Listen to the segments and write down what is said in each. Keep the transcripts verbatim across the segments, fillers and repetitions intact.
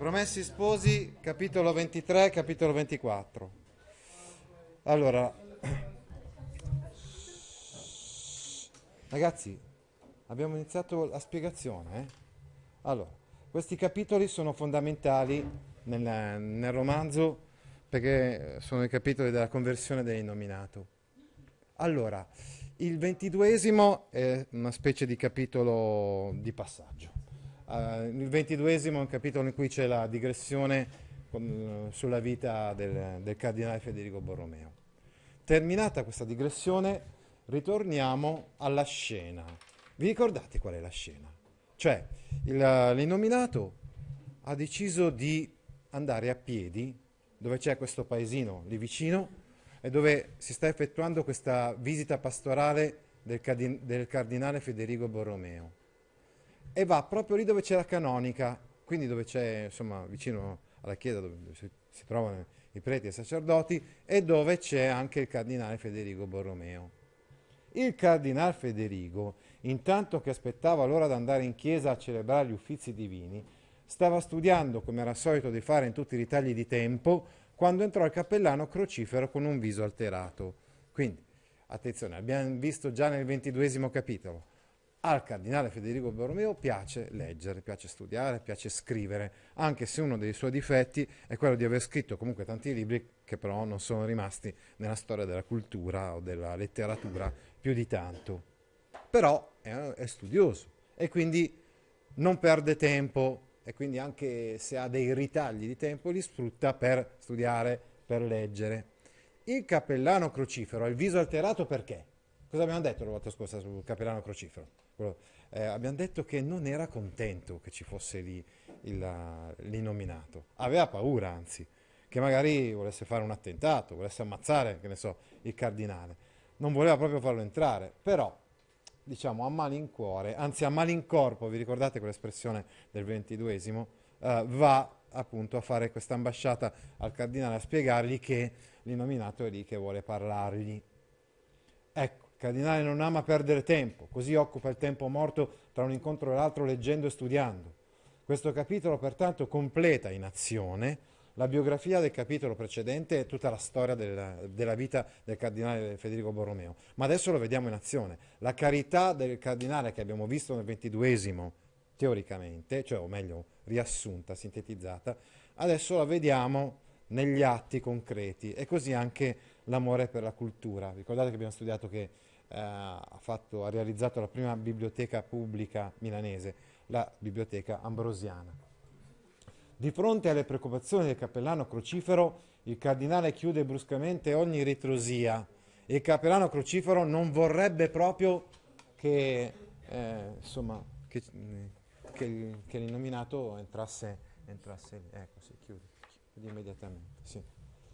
Promessi Sposi, capitolo ventitré, capitolo ventiquattro. Allora, ragazzi, abbiamo iniziato la spiegazione. eh? Allora, questi capitoli sono fondamentali nel, nel romanzo perché sono i capitoli della conversione dell'innominato. Allora, il ventiduesimo è una specie di capitolo di passaggio. Uh, il ventiduesimo è un capitolo in cui c'è la digressione con, uh, sulla vita del, del cardinale Federico Borromeo. Terminata questa digressione, ritorniamo alla scena. Vi ricordate qual è la scena? Cioè, il, uh, l'innominato ha deciso di andare a piedi, dove c'è questo paesino lì vicino, e dove si sta effettuando questa visita pastorale del, cardin- del cardinale Federico Borromeo. E va proprio lì dove c'è la canonica, quindi dove c'è, insomma, vicino alla chiesa dove si, si trovano i preti e i sacerdoti, e dove c'è anche il cardinale Federico Borromeo. Il cardinale Federico, intanto che aspettava l'ora di andare in chiesa a celebrare gli uffizi divini, stava studiando, come era solito di fare in tutti i ritagli di tempo, quando entrò il cappellano Crocifero con un viso alterato. Quindi, attenzione, abbiamo visto già nel ventiduesimo capitolo, al cardinale Federico Borromeo piace leggere, piace studiare, piace scrivere, anche se uno dei suoi difetti è quello di aver scritto comunque tanti libri che però non sono rimasti nella storia della cultura o della letteratura più di tanto. Però è, è studioso e quindi non perde tempo, e quindi anche se ha dei ritagli di tempo li sfrutta per studiare, per leggere. Il cappellano Crocifero ha il viso alterato perché? Cosa abbiamo detto la volta scorsa sul cappellano Crocifero? Eh, abbiamo detto che non era contento che ci fosse lì il, l'innominato. Aveva paura, anzi, che magari volesse fare un attentato, volesse ammazzare, che ne so, il cardinale. Non voleva proprio farlo entrare, però, diciamo, a malincuore, anzi a malincorpo, vi ricordate quell'espressione del ventiduesimo, eh, va appunto a fare questa ambasciata al cardinale a spiegargli che l'innominato è lì che vuole parlargli. Ecco, il cardinale non ama perdere tempo, così occupa il tempo morto tra un incontro e l'altro leggendo e studiando. Questo capitolo pertanto completa in azione la biografia del capitolo precedente e tutta la storia del, della vita del cardinale Federico Borromeo. Ma adesso lo vediamo in azione. La carità del cardinale che abbiamo visto nel ventiduesimo, teoricamente, cioè o meglio riassunta, sintetizzata, adesso la vediamo negli atti concreti e così anche l'amore per la cultura. Ricordate che abbiamo studiato che eh, ha, fatto, ha realizzato la prima biblioteca pubblica milanese, la biblioteca ambrosiana. Di fronte alle preoccupazioni del cappellano Crocifero, il cardinale chiude bruscamente ogni ritrosia. Il cappellano Crocifero non vorrebbe proprio che, eh, insomma, che, che, che l'innominato entrasse, entrasse ecco, si chiude, chiude immediatamente, sì.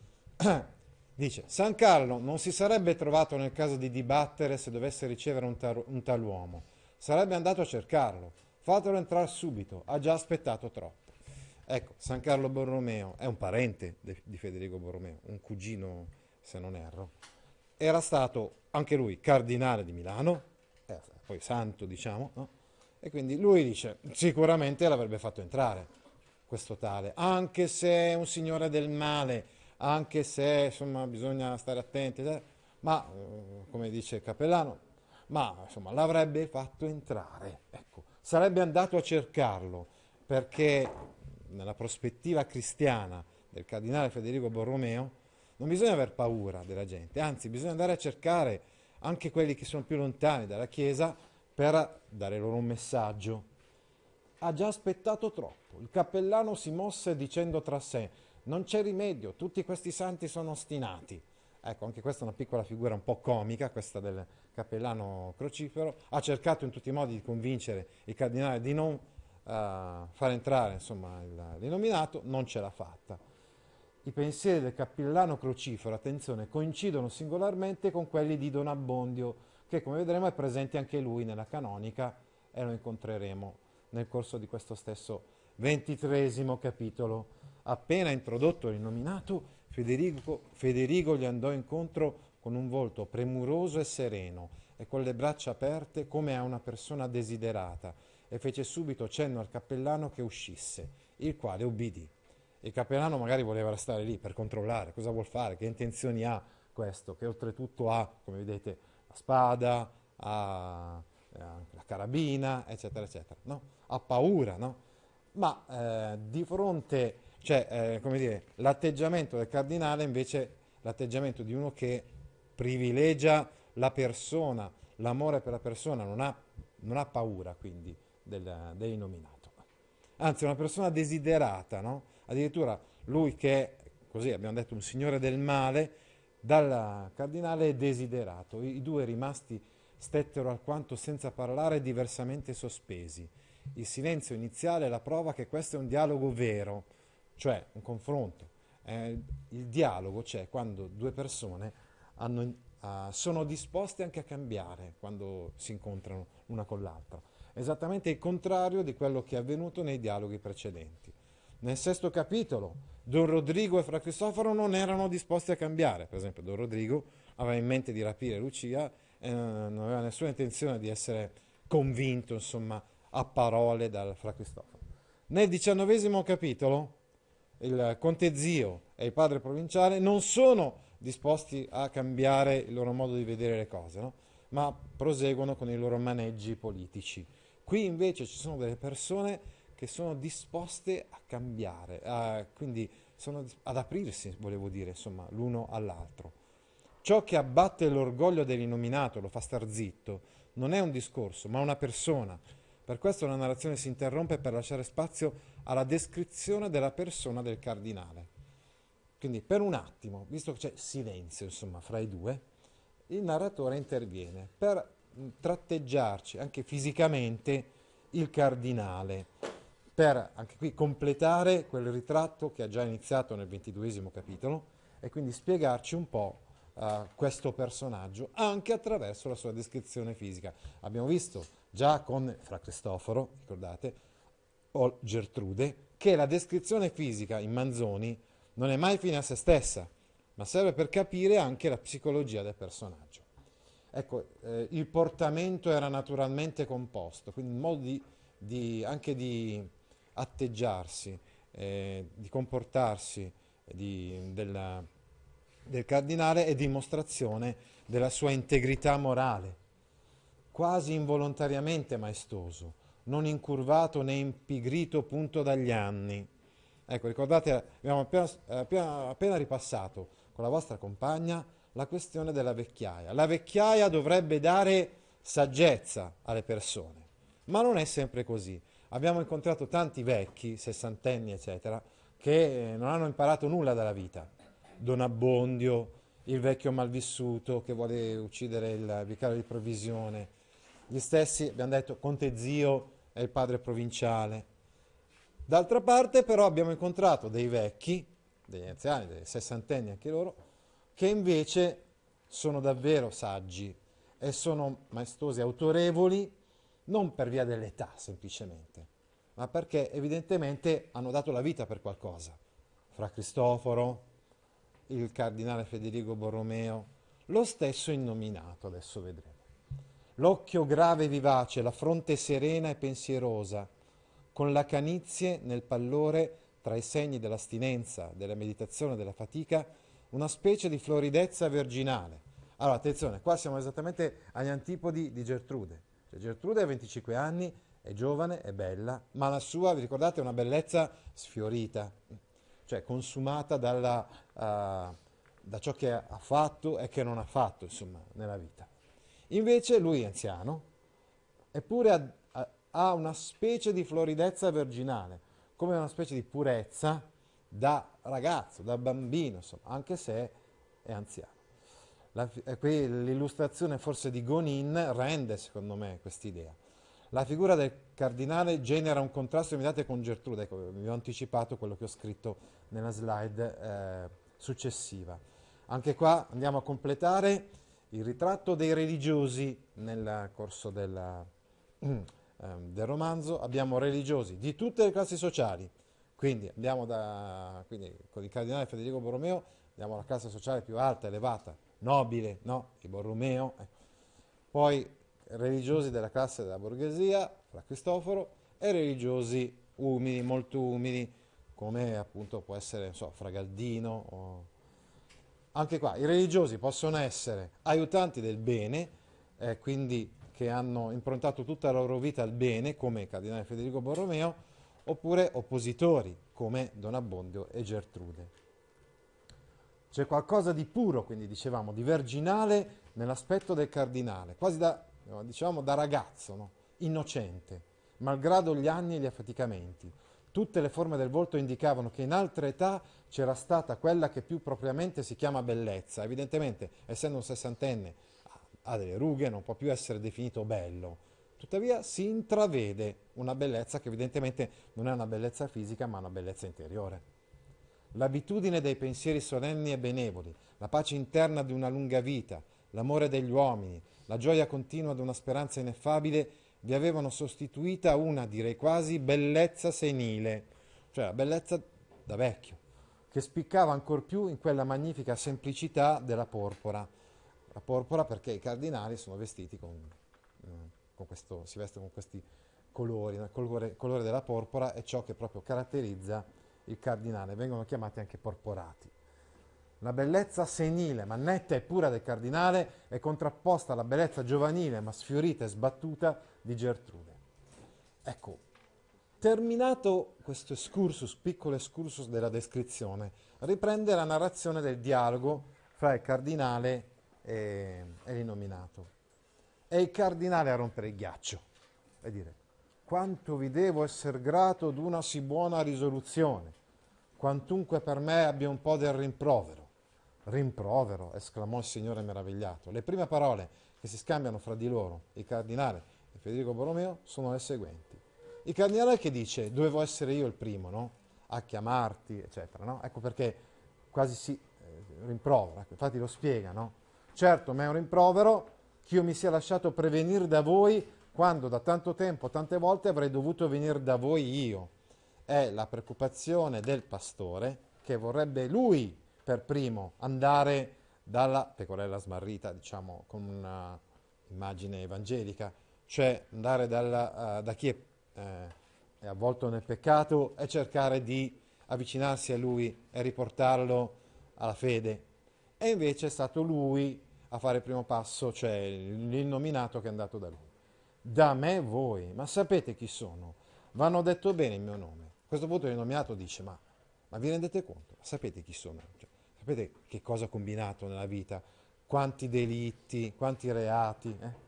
Dice, San Carlo non si sarebbe trovato nel caso di dibattere se dovesse ricevere un, tar- un tal uomo. Sarebbe andato a cercarlo. Fatelo entrare subito, ha già aspettato troppo. Ecco, San Carlo Borromeo è un parente de- di Federico Borromeo, un cugino, se non erro. Era stato anche lui cardinale di Milano, eh, poi santo, diciamo, no? E quindi lui dice, sicuramente l'avrebbe fatto entrare, questo tale, anche se è un signore del male, anche se insomma bisogna stare attenti, eh, ma eh, come dice il cappellano, ma insomma l'avrebbe fatto entrare, ecco, sarebbe andato a cercarlo, perché nella prospettiva cristiana del cardinale Federico Borromeo non bisogna aver paura della gente, anzi bisogna andare a cercare anche quelli che sono più lontani dalla Chiesa per dare loro un messaggio. Ha già aspettato troppo. Il cappellano si mosse dicendo tra sé, non c'è rimedio, tutti questi santi sono ostinati. Ecco, anche questa è una piccola figura un po' comica, questa del cappellano Crocifero. Ha cercato in tutti i modi di convincere il cardinale di non uh, far entrare insomma, il, l'innominato, non ce l'ha fatta. I pensieri del cappellano Crocifero, attenzione, coincidono singolarmente con quelli di Don Abbondio, che come vedremo è presente anche lui nella canonica e lo incontreremo nel corso di questo stesso ventitreesimo capitolo. Appena introdotto l'innominato, Federico, Federico gli andò incontro con un volto premuroso e sereno e con le braccia aperte come a una persona desiderata e fece subito cenno al cappellano che uscisse, il quale ubbidì. Il cappellano magari voleva restare lì per controllare cosa vuol fare, che intenzioni ha questo, che oltretutto ha, come vedete, la spada, ha eh, la carabina, eccetera, eccetera, no? Ha paura, no? Ma eh, di fronte, cioè, eh, come dire, l'atteggiamento del cardinale invece, l'atteggiamento di uno che privilegia la persona, l'amore per la persona, non ha, non ha paura quindi del, dell'innominato. Anzi, è una persona desiderata, no? Addirittura lui che è, così abbiamo detto, un signore del male, dal cardinale è desiderato. I, i due rimasti stettero alquanto senza parlare, diversamente sospesi. Il silenzio iniziale è la prova che questo è un dialogo vero, cioè un confronto. Eh, il dialogo c'è quando due persone hanno, uh, sono disposte anche a cambiare quando si incontrano l'una con l'altra. Esattamente il contrario di quello che è avvenuto nei dialoghi precedenti. Nel sesto capitolo, Don Rodrigo e Fra Cristoforo non erano disposti a cambiare. Per esempio, Don Rodrigo aveva in mente di rapire Lucia e non aveva nessuna intenzione di essere convinto, insomma, a parole dal Fra Cristoforo. Nel diciannovesimo capitolo, il conte zio e il padre provinciale non sono disposti a cambiare il loro modo di vedere le cose, no? Ma proseguono con i loro maneggi politici. Qui invece ci sono delle persone che sono disposte a cambiare, a, quindi sono ad aprirsi, volevo dire, insomma, l'uno all'altro. Ciò che abbatte l'orgoglio dell'innominato, lo fa star zitto, non è un discorso, ma una persona. Per questo la narrazione si interrompe per lasciare spazio alla descrizione della persona del cardinale. Quindi per un attimo, visto che c'è silenzio, insomma, fra i due, il narratore interviene per tratteggiarci anche fisicamente il cardinale, per anche qui completare quel ritratto che ha già iniziato nel ventiduesimo capitolo e quindi spiegarci un po' uh, questo personaggio anche attraverso la sua descrizione fisica. Abbiamo visto già con Fra Cristoforo, ricordate, o Gertrude, che la descrizione fisica in Manzoni non è mai fine a se stessa, ma serve per capire anche la psicologia del personaggio. Ecco, eh, il portamento era naturalmente composto, quindi il modo di, di, anche di atteggiarsi, eh, di comportarsi di, della, del cardinale è dimostrazione della sua integrità morale, quasi involontariamente maestoso, non incurvato né impigrito punto dagli anni. Ecco, ricordate, abbiamo appena, appena, appena ripassato con la vostra compagna la questione della vecchiaia. La vecchiaia dovrebbe dare saggezza alle persone, ma non è sempre così. Abbiamo incontrato tanti vecchi, sessantenni, eccetera, che non hanno imparato nulla dalla vita. Don Abbondio, il vecchio malvissuto che vuole uccidere il vicario di provvisione, gli stessi, abbiamo detto, conte zio e il padre provinciale. D'altra parte, però, abbiamo incontrato dei vecchi, degli anziani, dei sessantenni anche loro, che invece sono davvero saggi e sono maestosi, autorevoli, non per via dell'età semplicemente, ma perché evidentemente hanno dato la vita per qualcosa. Fra Cristoforo, il cardinale Federico Borromeo, lo stesso innominato, adesso vedremo. L'occhio grave e vivace, la fronte serena e pensierosa, con la canizie nel pallore tra i segni dell'astinenza, della meditazione, della fatica, una specie di floridezza virginale. Allora, attenzione, qua siamo esattamente agli antipodi di Gertrude. Cioè, Gertrude ha venticinque anni, è giovane, è bella, ma la sua, vi ricordate, è una bellezza sfiorita, cioè consumata dalla, uh, da ciò che ha fatto e che non ha fatto, insomma, nella vita. Invece lui è anziano, eppure ha, ha, ha una specie di floridezza virginale, come una specie di purezza da ragazzo, da bambino, insomma, anche se è anziano. La, qui l'illustrazione forse di Gonin rende, secondo me, quest'idea. La figura del cardinale genera un contrasto immediato con Gertrude. Ecco, vi ho anticipato quello che ho scritto nella slide eh, successiva. Anche qua andiamo a completare il ritratto dei religiosi nel corso della, eh, del romanzo. Abbiamo religiosi di tutte le classi sociali. Quindi andiamo da, quindi, con il cardinale Federico Borromeo, andiamo alla classe sociale più alta, elevata, nobile, no? Il Borromeo. Eh. Poi religiosi della classe della borghesia, fra Cristoforo, e religiosi umili, molto umili, come appunto può essere, non so, fra Galdino. O... Anche qua, i religiosi possono essere aiutanti del bene, eh, quindi che hanno improntato tutta la loro vita al bene, come il cardinale Federico Borromeo, oppure oppositori, come Don Abbondio e Gertrude. C'è qualcosa di puro, quindi dicevamo, di virginale nell'aspetto del cardinale, quasi da, diciamo, da ragazzo, no? Innocente, malgrado gli anni e gli affaticamenti. Tutte le forme del volto indicavano che in altre età c'era stata quella che più propriamente si chiama bellezza. Evidentemente, essendo un sessantenne, ha delle rughe, non può più essere definito bello. Tuttavia si intravede una bellezza che evidentemente non è una bellezza fisica, ma una bellezza interiore. L'abitudine dei pensieri solenni e benevoli, la pace interna di una lunga vita, l'amore degli uomini, la gioia continua di una speranza ineffabile vi avevano sostituita una, direi quasi, bellezza senile, cioè la bellezza da vecchio, che spiccava ancor più in quella magnifica semplicità della porpora. La porpora perché i cardinali sono vestiti con, con questo, si vestono con questi colori, il colore, colore della porpora è ciò che proprio caratterizza il cardinale, vengono chiamati anche porporati. La bellezza senile ma netta e pura del cardinale è contrapposta alla bellezza giovanile ma sfiorita e sbattuta di Gertrude. Ecco, terminato questo excursus, piccolo excursus della descrizione, riprende la narrazione del dialogo fra il cardinale e, e l'innominato. È il cardinale a rompere il ghiaccio e dire: quanto vi devo essere grato d'una sì buona risoluzione, quantunque per me abbia un po' del rimprovero. Rimprovero, esclamò il Signore meravigliato. Le prime parole che si scambiano fra di loro, il cardinale e Federico Borromeo, sono le seguenti. Il cardinale che dice: dovevo essere io il primo, no? A chiamarti, eccetera, no? Ecco perché quasi si eh, rimprovera, infatti lo spiega, no? Certo, ma è un rimprovero che io mi sia lasciato prevenire da voi quando da tanto tempo, tante volte avrei dovuto venire da voi io. È la preoccupazione del pastore che vorrebbe lui per primo andare dalla pecorella smarrita, diciamo con una immagine evangelica, cioè andare dalla, uh, da chi è, eh, è avvolto nel peccato e cercare di avvicinarsi a lui e riportarlo alla fede. E invece è stato lui a fare il primo passo, cioè l'innominato che è andato da lui. Da me voi, ma sapete chi sono? Vanno detto bene il mio nome. A questo punto l'innominato dice: ma, ma vi rendete conto? Sapete chi sono? Cioè, sapete che cosa ho combinato nella vita? Quanti delitti, quanti reati? Eh?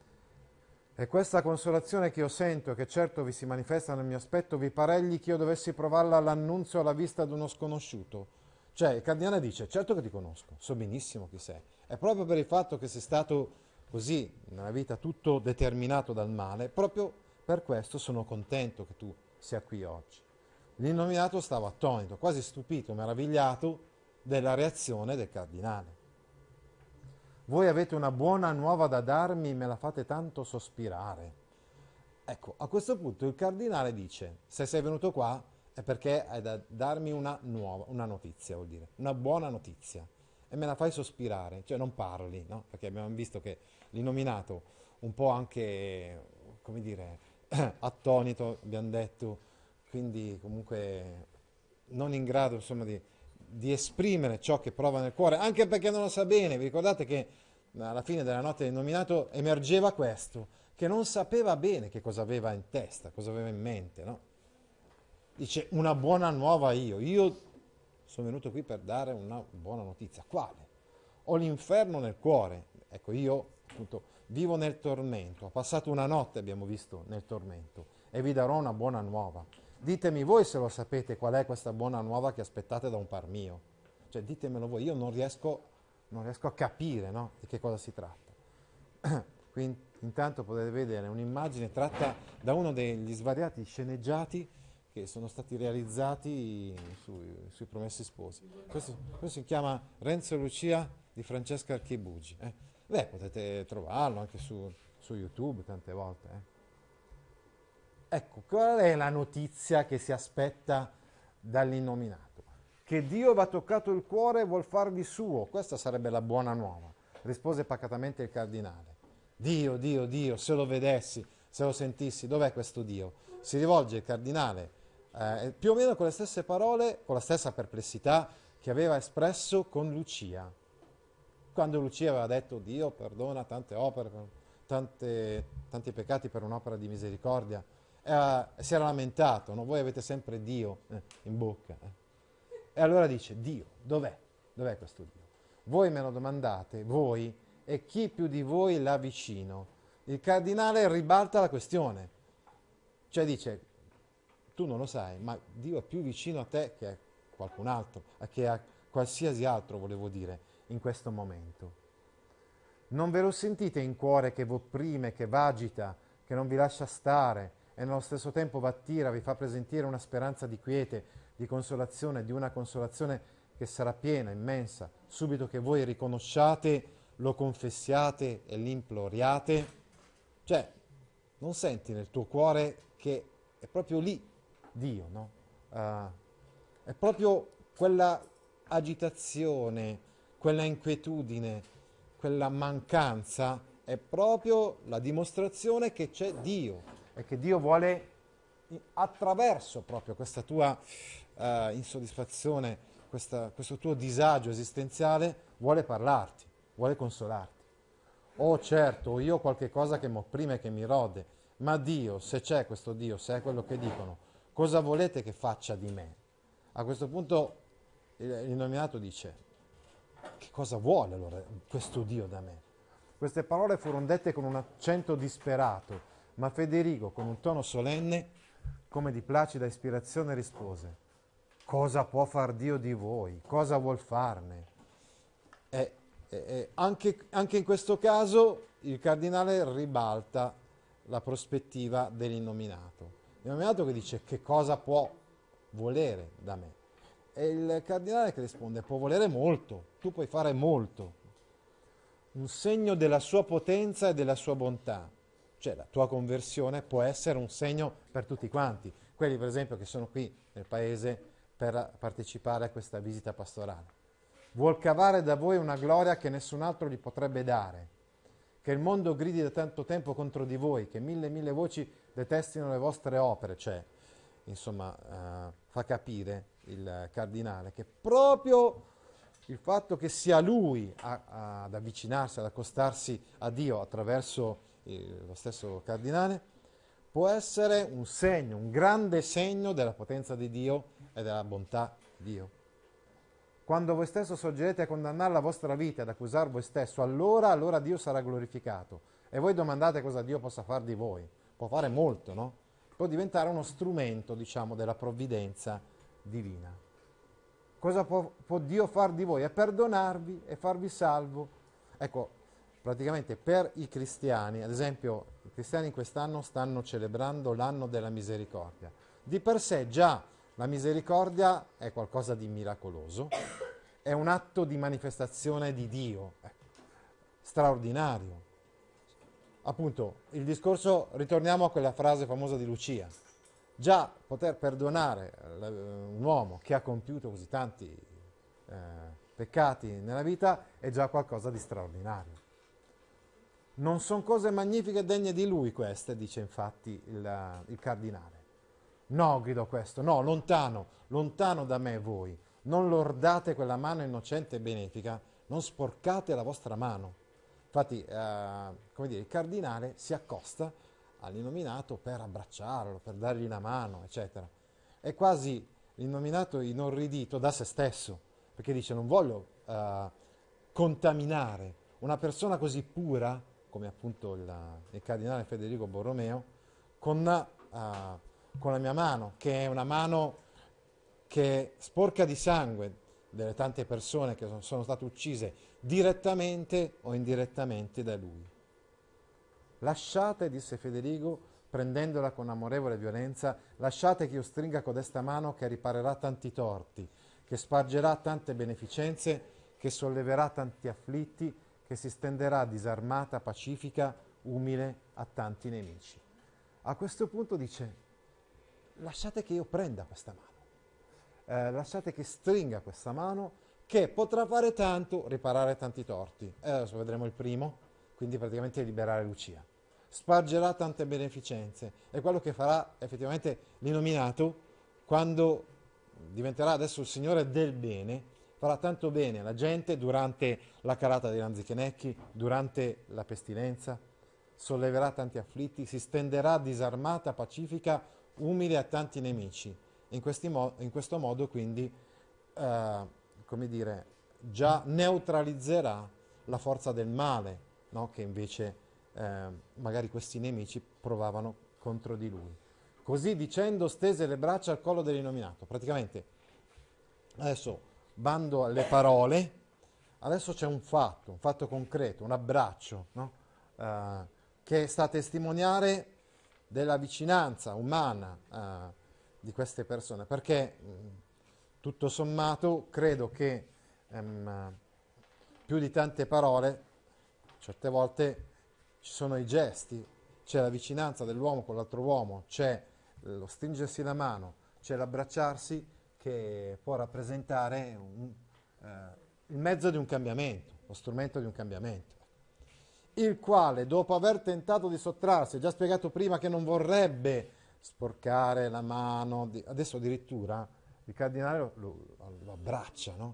E questa consolazione che io sento, che certo vi si manifesta nel mio aspetto, vi paregli che io dovessi provarla all'annunzio alla vista di uno sconosciuto? Cioè, il cardinale dice: certo che ti conosco, so benissimo chi sei. È proprio per il fatto che sei stato così nella vita tutto determinato dal male, proprio per questo sono contento che tu sia qui oggi. L'innominato stava attonito, quasi stupito, meravigliato della reazione del cardinale. Voi avete una buona nuova da darmi, me la fate tanto sospirare. Ecco, a questo punto il cardinale dice: se sei venuto qua è perché hai da darmi una nuova, una notizia, vuol dire, una buona notizia. E me la fai sospirare, cioè non parli, no? Perché abbiamo visto che l'innominato, un po' anche, come dire, attonito, abbiamo detto, quindi comunque non in grado, insomma, di, di esprimere ciò che prova nel cuore, anche perché non lo sa bene. Vi ricordate che alla fine della notte dell'innominato emergeva questo, che non sapeva bene che cosa aveva in testa, cosa aveva in mente, no? Dice: una buona nuova io, io sono venuto qui per dare una buona notizia. Quale? Ho l'inferno nel cuore. Ecco, io appunto vivo nel tormento, ho passato una notte, abbiamo visto, nel tormento, e vi darò una buona nuova. Ditemi voi se lo sapete qual è questa buona nuova che aspettate da un par mio. Cioè, ditemelo voi, io non riesco, non riesco a capire, no, di che cosa si tratta. Qui intanto potete vedere un'immagine tratta da uno degli svariati sceneggiati che sono stati realizzati sui, sui Promessi Sposi. Questo, questo si chiama Renzo e Lucia di Francesca Archibugi. Eh. Beh, potete trovarlo anche su, su YouTube tante volte. Eh. Ecco, qual è la notizia che si aspetta dall'innominato? Che Dio va toccato il cuore e vuol farvi suo. Questa sarebbe la buona nuova, rispose pacatamente il cardinale. Dio, Dio, Dio, se lo vedessi, se lo sentissi, dov'è questo Dio? Si rivolge il cardinale eh, più o meno con le stesse parole, con la stessa perplessità che aveva espresso con Lucia. Quando Lucia aveva detto Dio perdona tante opere, tante, tanti peccati per un'opera di misericordia, eh, si era lamentato, no? Voi avete sempre Dio eh, in bocca. Eh. E allora dice, Dio, dov'è? Dov'è questo Dio? Voi me lo domandate, voi, e chi più di voi l'ha vicino? Il cardinale ribalta la questione, cioè dice, tu non lo sai, ma Dio è più vicino a te che a qualcun altro, che a qualsiasi altro, volevo dire, in questo momento. Non ve lo sentite in cuore che vi opprime, che v'agita, che non vi lascia stare e nello stesso tempo v'attira, vi fa presentire una speranza di quiete, di consolazione, di una consolazione che sarà piena, immensa, subito che voi riconosciate, lo confessiate e l'imploriate? Cioè, non senti nel tuo cuore che è proprio lì Dio, no? Uh, è proprio quella agitazione, quella inquietudine, quella mancanza, è proprio la dimostrazione che c'è Dio e che Dio vuole, attraverso proprio questa tua uh, insoddisfazione, questa, questo tuo disagio esistenziale, vuole parlarti, vuole consolarti. Oh certo, io ho qualche cosa che mi opprime e che mi rode, ma Dio, se c'è questo Dio, se è quello che dicono, cosa volete che faccia di me? A questo punto l'illuminato dice, che cosa vuole allora questo Dio da me? Queste parole furono dette con un accento disperato, ma Federico, con un tono solenne, come di placida ispirazione, rispose, cosa può far Dio di voi? Cosa vuol farne? E, e, e anche, anche in questo caso il cardinale ribalta la prospettiva dell'innominato. L'innominato che dice che cosa può volere da me? E il cardinale che risponde può volere molto, tu puoi fare molto. Un segno della sua potenza e della sua bontà. Cioè la tua conversione può essere un segno per tutti quanti. Quelli per esempio che sono qui nel paese per partecipare a questa visita pastorale. Vuol cavare da voi una gloria che nessun altro gli potrebbe dare. Che il mondo gridi da tanto tempo contro di voi, che mille mille voci detestino le vostre opere, cioè, insomma, uh, fa capire il cardinale che proprio il fatto che sia lui a, a, ad avvicinarsi, ad accostarsi a Dio attraverso il, lo stesso cardinale, può essere un segno, un grande segno della potenza di Dio e della bontà di Dio. Quando voi stesso sorgerete a condannare la vostra vita, ad accusare voi stesso, allora, allora Dio sarà glorificato. E voi domandate cosa Dio possa fare di voi. Può fare molto, no? Può diventare uno strumento, diciamo, della provvidenza divina. Cosa può, può Dio far di voi? È perdonarvi e farvi salvo. Ecco, praticamente per i cristiani, ad esempio, i cristiani quest'anno stanno celebrando l'anno della misericordia. Di per sé già la misericordia è qualcosa di miracoloso, è un atto di manifestazione di Dio, ecco, straordinario. Appunto, il discorso, ritorniamo a quella frase famosa di Lucia. Già poter perdonare un uomo che ha compiuto così tanti eh, peccati nella vita è già qualcosa di straordinario. Non sono cose magnifiche e degne di lui queste, dice infatti il, il cardinale. No, gridò questo, no, lontano, lontano da me voi. Non lordate quella mano innocente e benefica, non sporcate la vostra mano. Infatti, eh, come dire, il cardinale si accosta all'innominato per abbracciarlo, per dargli una mano, eccetera. È quasi l'innominato inorridito da se stesso, perché dice non voglio eh, contaminare una persona così pura, come appunto il, il cardinale Federico Borromeo, con, eh, con la mia mano, che è una mano che sporca di sangue delle tante persone che sono state uccise direttamente o indirettamente da lui. Lasciate, disse Federico, prendendola con amorevole violenza, lasciate che io stringa codesta mano che riparerà tanti torti, che spargerà tante beneficenze, che solleverà tanti afflitti, che si stenderà disarmata, pacifica, umile a tanti nemici. A questo punto dice, lasciate che io prenda questa mano, eh, lasciate che stringa questa mano, che potrà fare tanto, riparare tanti torti. E adesso vedremo il primo, quindi praticamente liberare Lucia. spargerà tante beneficenze. È quello che farà effettivamente l'Innominato quando diventerà adesso il Signore del bene. Farà tanto bene alla gente durante la calata dei Lanzichenecchi, durante la pestilenza, solleverà tanti afflitti, si stenderà disarmata, pacifica, umile a tanti nemici. In, questi mo- in questo modo quindi, eh, come dire, già neutralizzerà la forza del male, no? Che invece eh, magari questi nemici provavano contro di lui. Così dicendo stese le braccia al collo dell'Innominato. Praticamente, adesso bando alle parole, adesso c'è un fatto, un fatto concreto, un abbraccio, no? Eh, che sta a testimoniare della vicinanza umana eh, di queste persone, perché mh, tutto sommato credo che ehm, più di tante parole, certe volte ci sono i gesti, c'è la vicinanza dell'uomo con l'altro uomo, c'è lo stringersi la mano, c'è l'abbracciarsi che può rappresentare un, eh, il mezzo di un cambiamento, lo strumento di un cambiamento. Il quale, dopo aver tentato di sottrarsi, ho già spiegato prima che non vorrebbe sporcare la mano, adesso addirittura il cardinale lo, lo, lo abbraccia, no?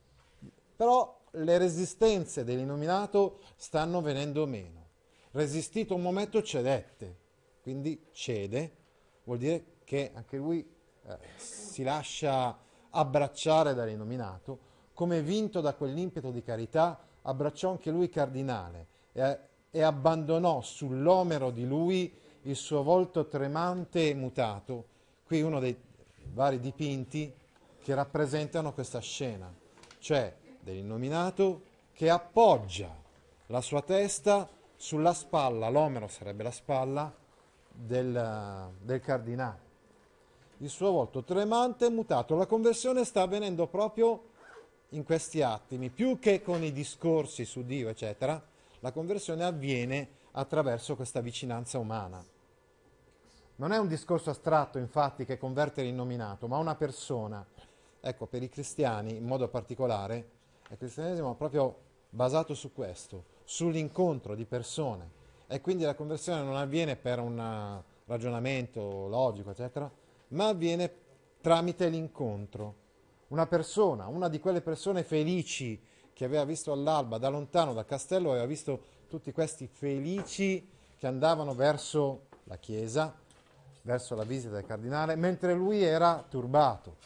Però le resistenze dell'Innominato stanno venendo meno. Resistito un momento, cedette, quindi cede, vuol dire che anche lui eh, si lascia abbracciare dall'Innominato, come vinto da quell'impeto di carità, abbracciò anche lui cardinale e, e abbandonò sull'omero di lui il suo volto tremante e mutato. Qui uno dei vari dipinti che rappresentano questa scena, cioè dell'Innominato che appoggia la sua testa sulla spalla, l'omero sarebbe la spalla del, del cardinale. Il suo volto tremante e mutato. La conversione sta avvenendo proprio in questi attimi, più che con i discorsi su Dio, eccetera. La conversione avviene attraverso questa vicinanza umana. Non è un discorso astratto, infatti, che converte l'Innominato, ma una persona. Ecco, per i cristiani, in modo particolare, il cristianesimo è proprio basato su questo, sull'incontro di persone. E quindi la conversione non avviene per un ragionamento logico, eccetera, ma avviene tramite l'incontro. Una persona, una di quelle persone felici che aveva visto all'alba da lontano dal castello, aveva visto tutti questi felici che andavano verso la chiesa, verso la visita del cardinale, mentre lui era turbato.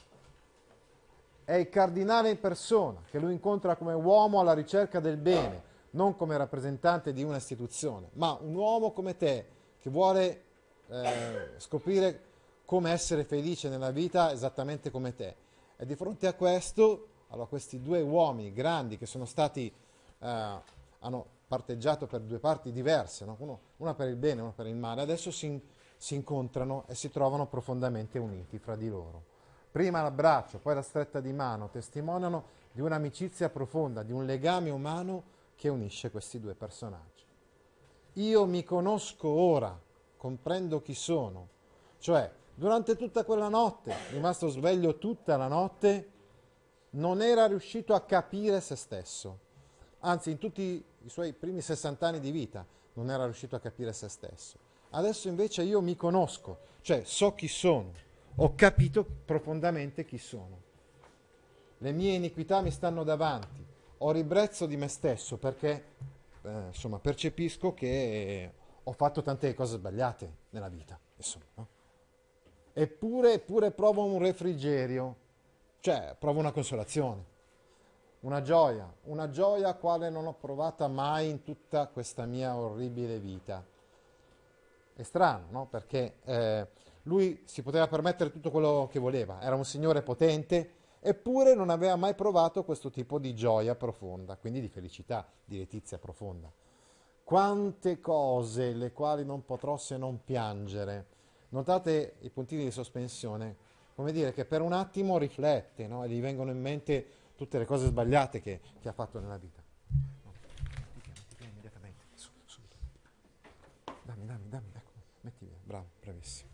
È il cardinale in persona che lui incontra come uomo alla ricerca del bene, non come rappresentante di una istituzione, ma un uomo come te che vuole eh, scoprire come essere felice nella vita esattamente come te. E di fronte a questo, allora questi due uomini grandi che sono stati, eh, hanno parteggiato per due parti diverse, no? Uno, una per il bene e una per il male, adesso si, si incontrano e si trovano profondamente uniti fra di loro. Prima l'abbraccio, poi la stretta di mano testimoniano di un'amicizia profonda, di un legame umano che unisce questi due personaggi. Io mi conosco ora, comprendo chi sono, cioè durante tutta quella notte, rimasto sveglio tutta la notte, non era riuscito a capire se stesso. Anzi, in tutti i suoi primi sessanta anni di vita non era riuscito a capire se stesso. Adesso invece io mi conosco, cioè so chi sono, ho capito profondamente chi sono. Le mie iniquità mi stanno davanti, ho ribrezzo di me stesso perché eh, insomma, percepisco che ho fatto tante cose sbagliate nella vita, insomma, no? Eppure, eppure provo un refrigerio, cioè provo una consolazione, una gioia, una gioia quale non ho provata mai in tutta questa mia orribile vita. È strano, no? Perché eh, lui si poteva permettere tutto quello che voleva, era un signore potente, eppure non aveva mai provato questo tipo di gioia profonda, quindi di felicità, di letizia profonda. Quante cose le quali non potrò se non piangere. Notate i puntini di sospensione, come dire che per un attimo riflette, no? E gli vengono in mente tutte le cose sbagliate che, che ha fatto nella vita. No, ti tieni, ti tieni immediatamente, subito, subito. Dammi, dammi, dammi, ecco, metti via, bravo, bravissimo.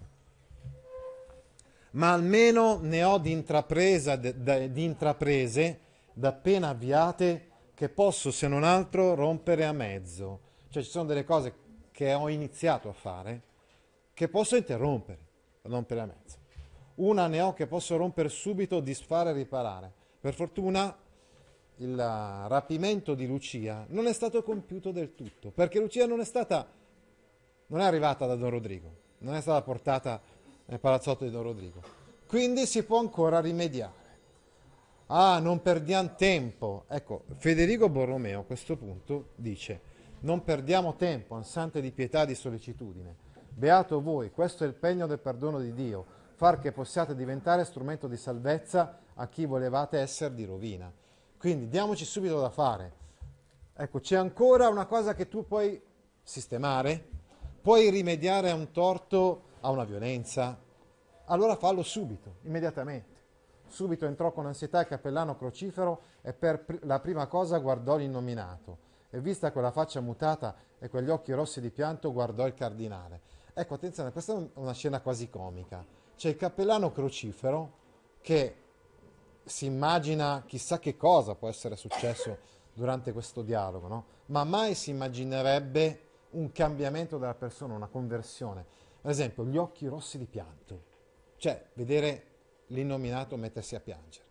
Ma almeno ne ho di, intrapresa, di intraprese da appena avviate che posso, se non altro, rompere a mezzo. Cioè ci sono delle cose che ho iniziato a fare che posso interrompere, rompere a mezzo. Una ne ho che posso rompere subito, disfare e riparare. Per fortuna il rapimento di Lucia non è stato compiuto del tutto, perché Lucia non è stata, non è arrivata da Don Rodrigo, non è stata portata nel palazzotto di Don Rodrigo. Quindi si può ancora rimediare. Ah, non perdiamo tempo. Ecco, Federico Borromeo a questo punto dice: non perdiamo tempo, ansante di pietà e di sollecitudine. Beato voi, questo è il pegno del perdono di Dio, far che possiate diventare strumento di salvezza a chi volevate essere di rovina. Quindi diamoci subito da fare. Ecco, c'è ancora una cosa che tu puoi sistemare, puoi rimediare a un torto, a una violenza, allora fallo subito, immediatamente. Subito entrò con ansietà il cappellano crocifero e per pr- la prima cosa guardò l'innominato. E vista quella faccia mutata e quegli occhi rossi di pianto, guardò il cardinale. Ecco, attenzione, questa è una scena quasi comica. C'è il cappellano crocifero che si immagina chissà che cosa può essere successo durante questo dialogo, no? Ma mai si immaginerebbe un cambiamento della persona, una conversione. Ad esempio, gli occhi rossi di pianto. Cioè, vedere l'innominato mettersi a piangere.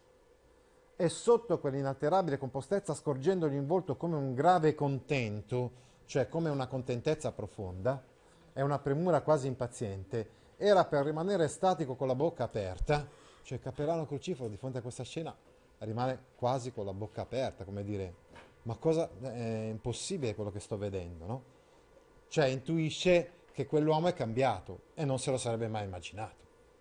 E sotto quell'inalterabile compostezza, scorgendogli in volto come un grave contento, cioè come una contentezza profonda, e una premura quasi impaziente, era per rimanere statico con la bocca aperta, cioè il cappellano crocifero di fronte a questa scena rimane quasi con la bocca aperta, come dire, ma cosa, è impossibile quello che sto vedendo, no? Cioè intuisce che quell'uomo è cambiato e non se lo sarebbe mai immaginato.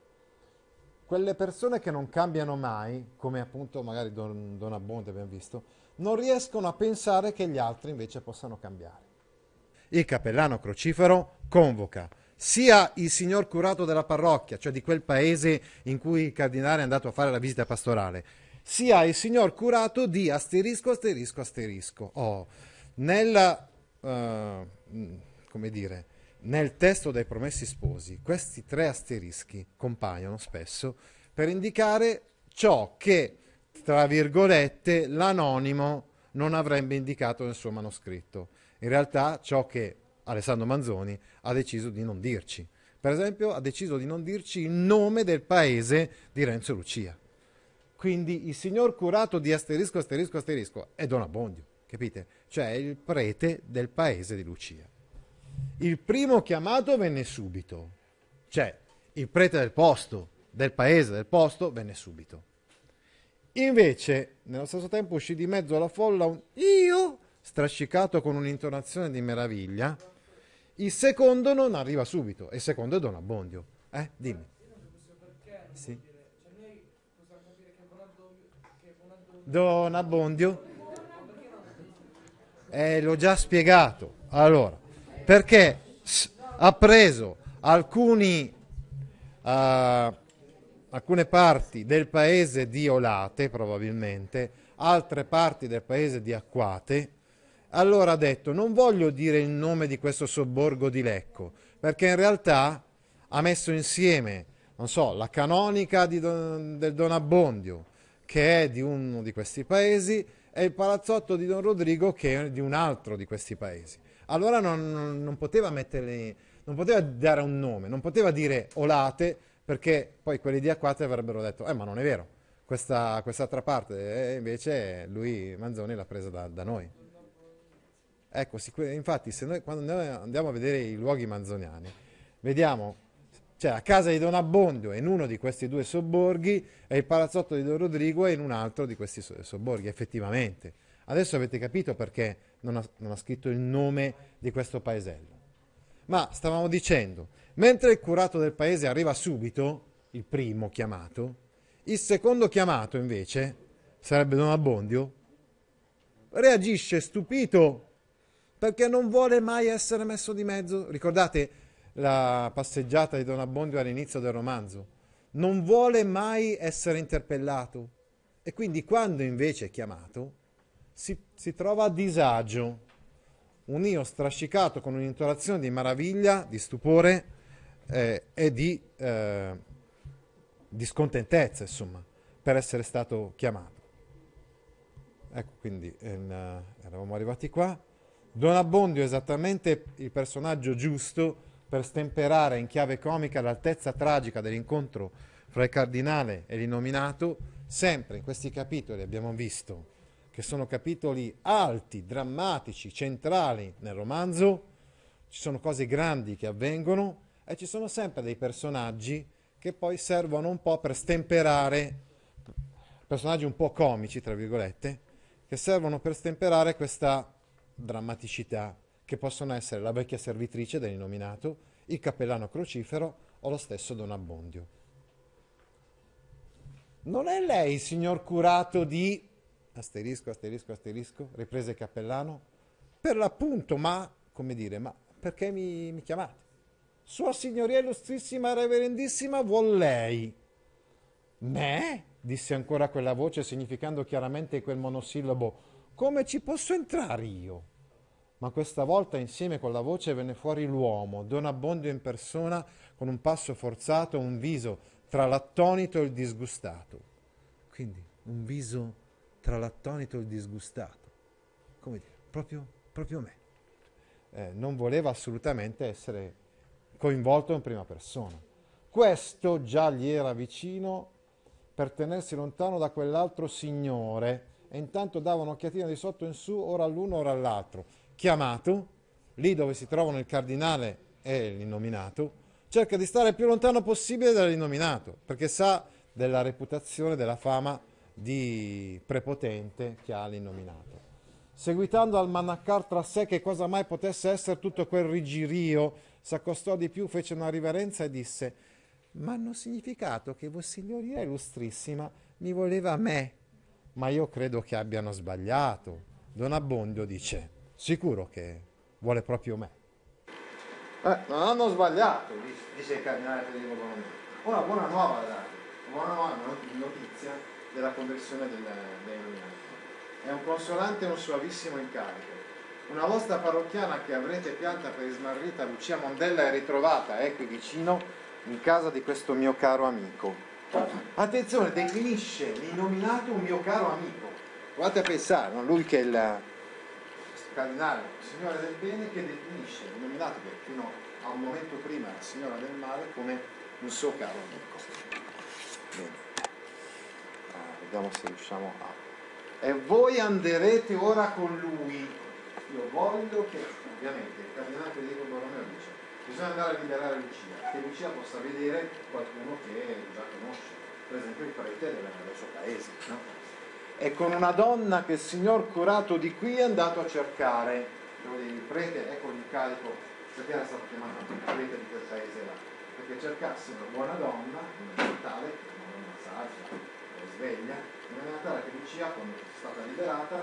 Quelle persone che non cambiano mai, come appunto magari Don, Don Abbondio abbiamo visto, non riescono a pensare che gli altri invece possano cambiare. Il cappellano crocifero convoca sia il signor curato della parrocchia, cioè di quel paese in cui il cardinale è andato a fare la visita pastorale, sia il signor curato di asterisco, asterisco, asterisco. Oh, nella, uh, come dire, nel testo dei Promessi Sposi, questi tre asterischi compaiono spesso per indicare ciò che, tra virgolette, l'anonimo non avrebbe indicato nel suo manoscritto. In realtà ciò che Alessandro Manzoni ha deciso di non dirci. Per esempio ha deciso di non dirci il nome del paese di Renzo Lucia. Quindi il signor curato di asterisco, asterisco, asterisco è Don Abbondio, capite? Cioè è il prete del paese di Lucia. Il primo chiamato venne subito, cioè il prete del posto, del paese, del posto, venne subito. Invece, nello stesso tempo uscì di mezzo alla folla un io, strascicato con un'intonazione di meraviglia. Il secondo non arriva subito, e il secondo è Don Abbondio. Eh, dimmi. Sì. Don Abbondio? Eh, l'ho già spiegato. Allora, perché ha preso alcuni, uh, alcune parti del paese di Olate, probabilmente, altre parti del paese di Acquate. Allora ha detto: non voglio dire il nome di questo sobborgo di Lecco, perché in realtà ha messo insieme, non so, la canonica di Don, del Don Abbondio, che è di uno di questi paesi, e il palazzotto di Don Rodrigo, che è di un altro di questi paesi. Allora non, non, non poteva metterli, non poteva dare un nome, non poteva dire Olate, perché poi quelli di Acquate avrebbero detto: eh, ma non è vero, questa quest'altra parte, e invece lui, Manzoni, l'ha presa da, da noi. Ecco, infatti, se noi quando noi andiamo a vedere i luoghi manzoniani, vediamo, cioè la casa di Don Abbondio è in uno di questi due sobborghi e il palazzotto di Don Rodrigo è in un altro di questi sobborghi, effettivamente. Adesso avete capito perché non ha, non ha scritto il nome di questo paesello. Ma stavamo dicendo, mentre il curato del paese arriva subito, il primo chiamato, il secondo chiamato invece, sarebbe Don Abbondio, reagisce stupito perché non vuole mai essere messo di mezzo. Ricordate la passeggiata di Don Abbondio all'inizio del romanzo? Non vuole mai essere interpellato, e quindi quando invece è chiamato si, si trova a disagio, un io strascicato con un'intonazione di meraviglia, di stupore eh, e di, eh, di scontentezza, insomma, per essere stato chiamato. Ecco, quindi eh, eravamo arrivati qua. Don Abbondio è esattamente il personaggio giusto per stemperare in chiave comica l'altezza tragica dell'incontro fra il cardinale e l'innominato. Sempre in questi capitoli abbiamo visto che sono capitoli alti, drammatici, centrali nel romanzo, ci sono cose grandi che avvengono e ci sono sempre dei personaggi che poi servono un po' per stemperare, personaggi un po' comici, tra virgolette, che servono per stemperare questa drammaticità, che possono essere la vecchia servitrice dell'innominato, il cappellano crocifero o lo stesso Don Abbondio. Non è lei il signor curato di... asterisco, asterisco, asterisco, riprese il cappellano. Per l'appunto, ma, come dire, ma perché mi, mi chiamate? Sua signoria illustrissima e reverendissima vuol lei. Me? Disse ancora quella voce, significando chiaramente quel monosillabo. Come ci posso entrare io? Ma questa volta insieme con la voce venne fuori l'uomo, Don Abbondio in persona, con un passo forzato, un viso tra l'attonito e il disgustato. Quindi un viso tra l'attonito e il disgustato. Come dire, proprio, proprio me. Eh, non voleva assolutamente essere coinvolto in prima persona. Questo già gli era vicino per tenersi lontano da quell'altro signore e intanto dava un'occhiatina di sotto in su, ora all'uno, ora all'altro. Chiamato, lì dove si trovano il cardinale e l'innominato, cerca di stare il più lontano possibile dall'innominato, perché sa della reputazione, della fama di prepotente che ha l'innominato. Seguitando al manaccar tra sé che cosa mai potesse essere tutto quel rigirio, s'accostò di più, fece una riverenza e disse: ma hanno significato che Vossignoria Illustrissima mi voleva a me, ma io credo che abbiano sbagliato. Don Abbondio dice: sicuro che vuole proprio me. Eh, non hanno sbagliato, dice il cardinale Federico Borromeo. Una buona nuova da dare, una buona nuova notizia della conversione del, dei nominati. È un consolante e un suavissimo incarico. Una vostra parrocchiana che avrete pianta per smarrita Lucia Mondella è ritrovata, è qui vicino, in casa di questo mio caro amico. Attenzione, definisce l'innominato un mio caro amico. Provate a pensare, no? Lui che è il cardinale, signore del bene, che definisce l'innominato, che fino a un momento prima era signora del male, come un suo caro amico. Bene. Ah, vediamo se riusciamo a... E voi anderete ora con lui. Io voglio che, ovviamente, il cardinale Federico Borromeo dice: bisogna andare a liberare Lucia, che Lucia possa vedere qualcuno che già conosce, per esempio il prete del, del suo paese, no? E con una donna che il signor curato di qui è andato a cercare. Devo dire, il prete, ecco l'incarico, perché era stato chiamato il prete di quel paese là, perché cercasse una buona donna, una tale, una donna saggia, sveglia, in maniera tale che Lucia, quando è stata liberata,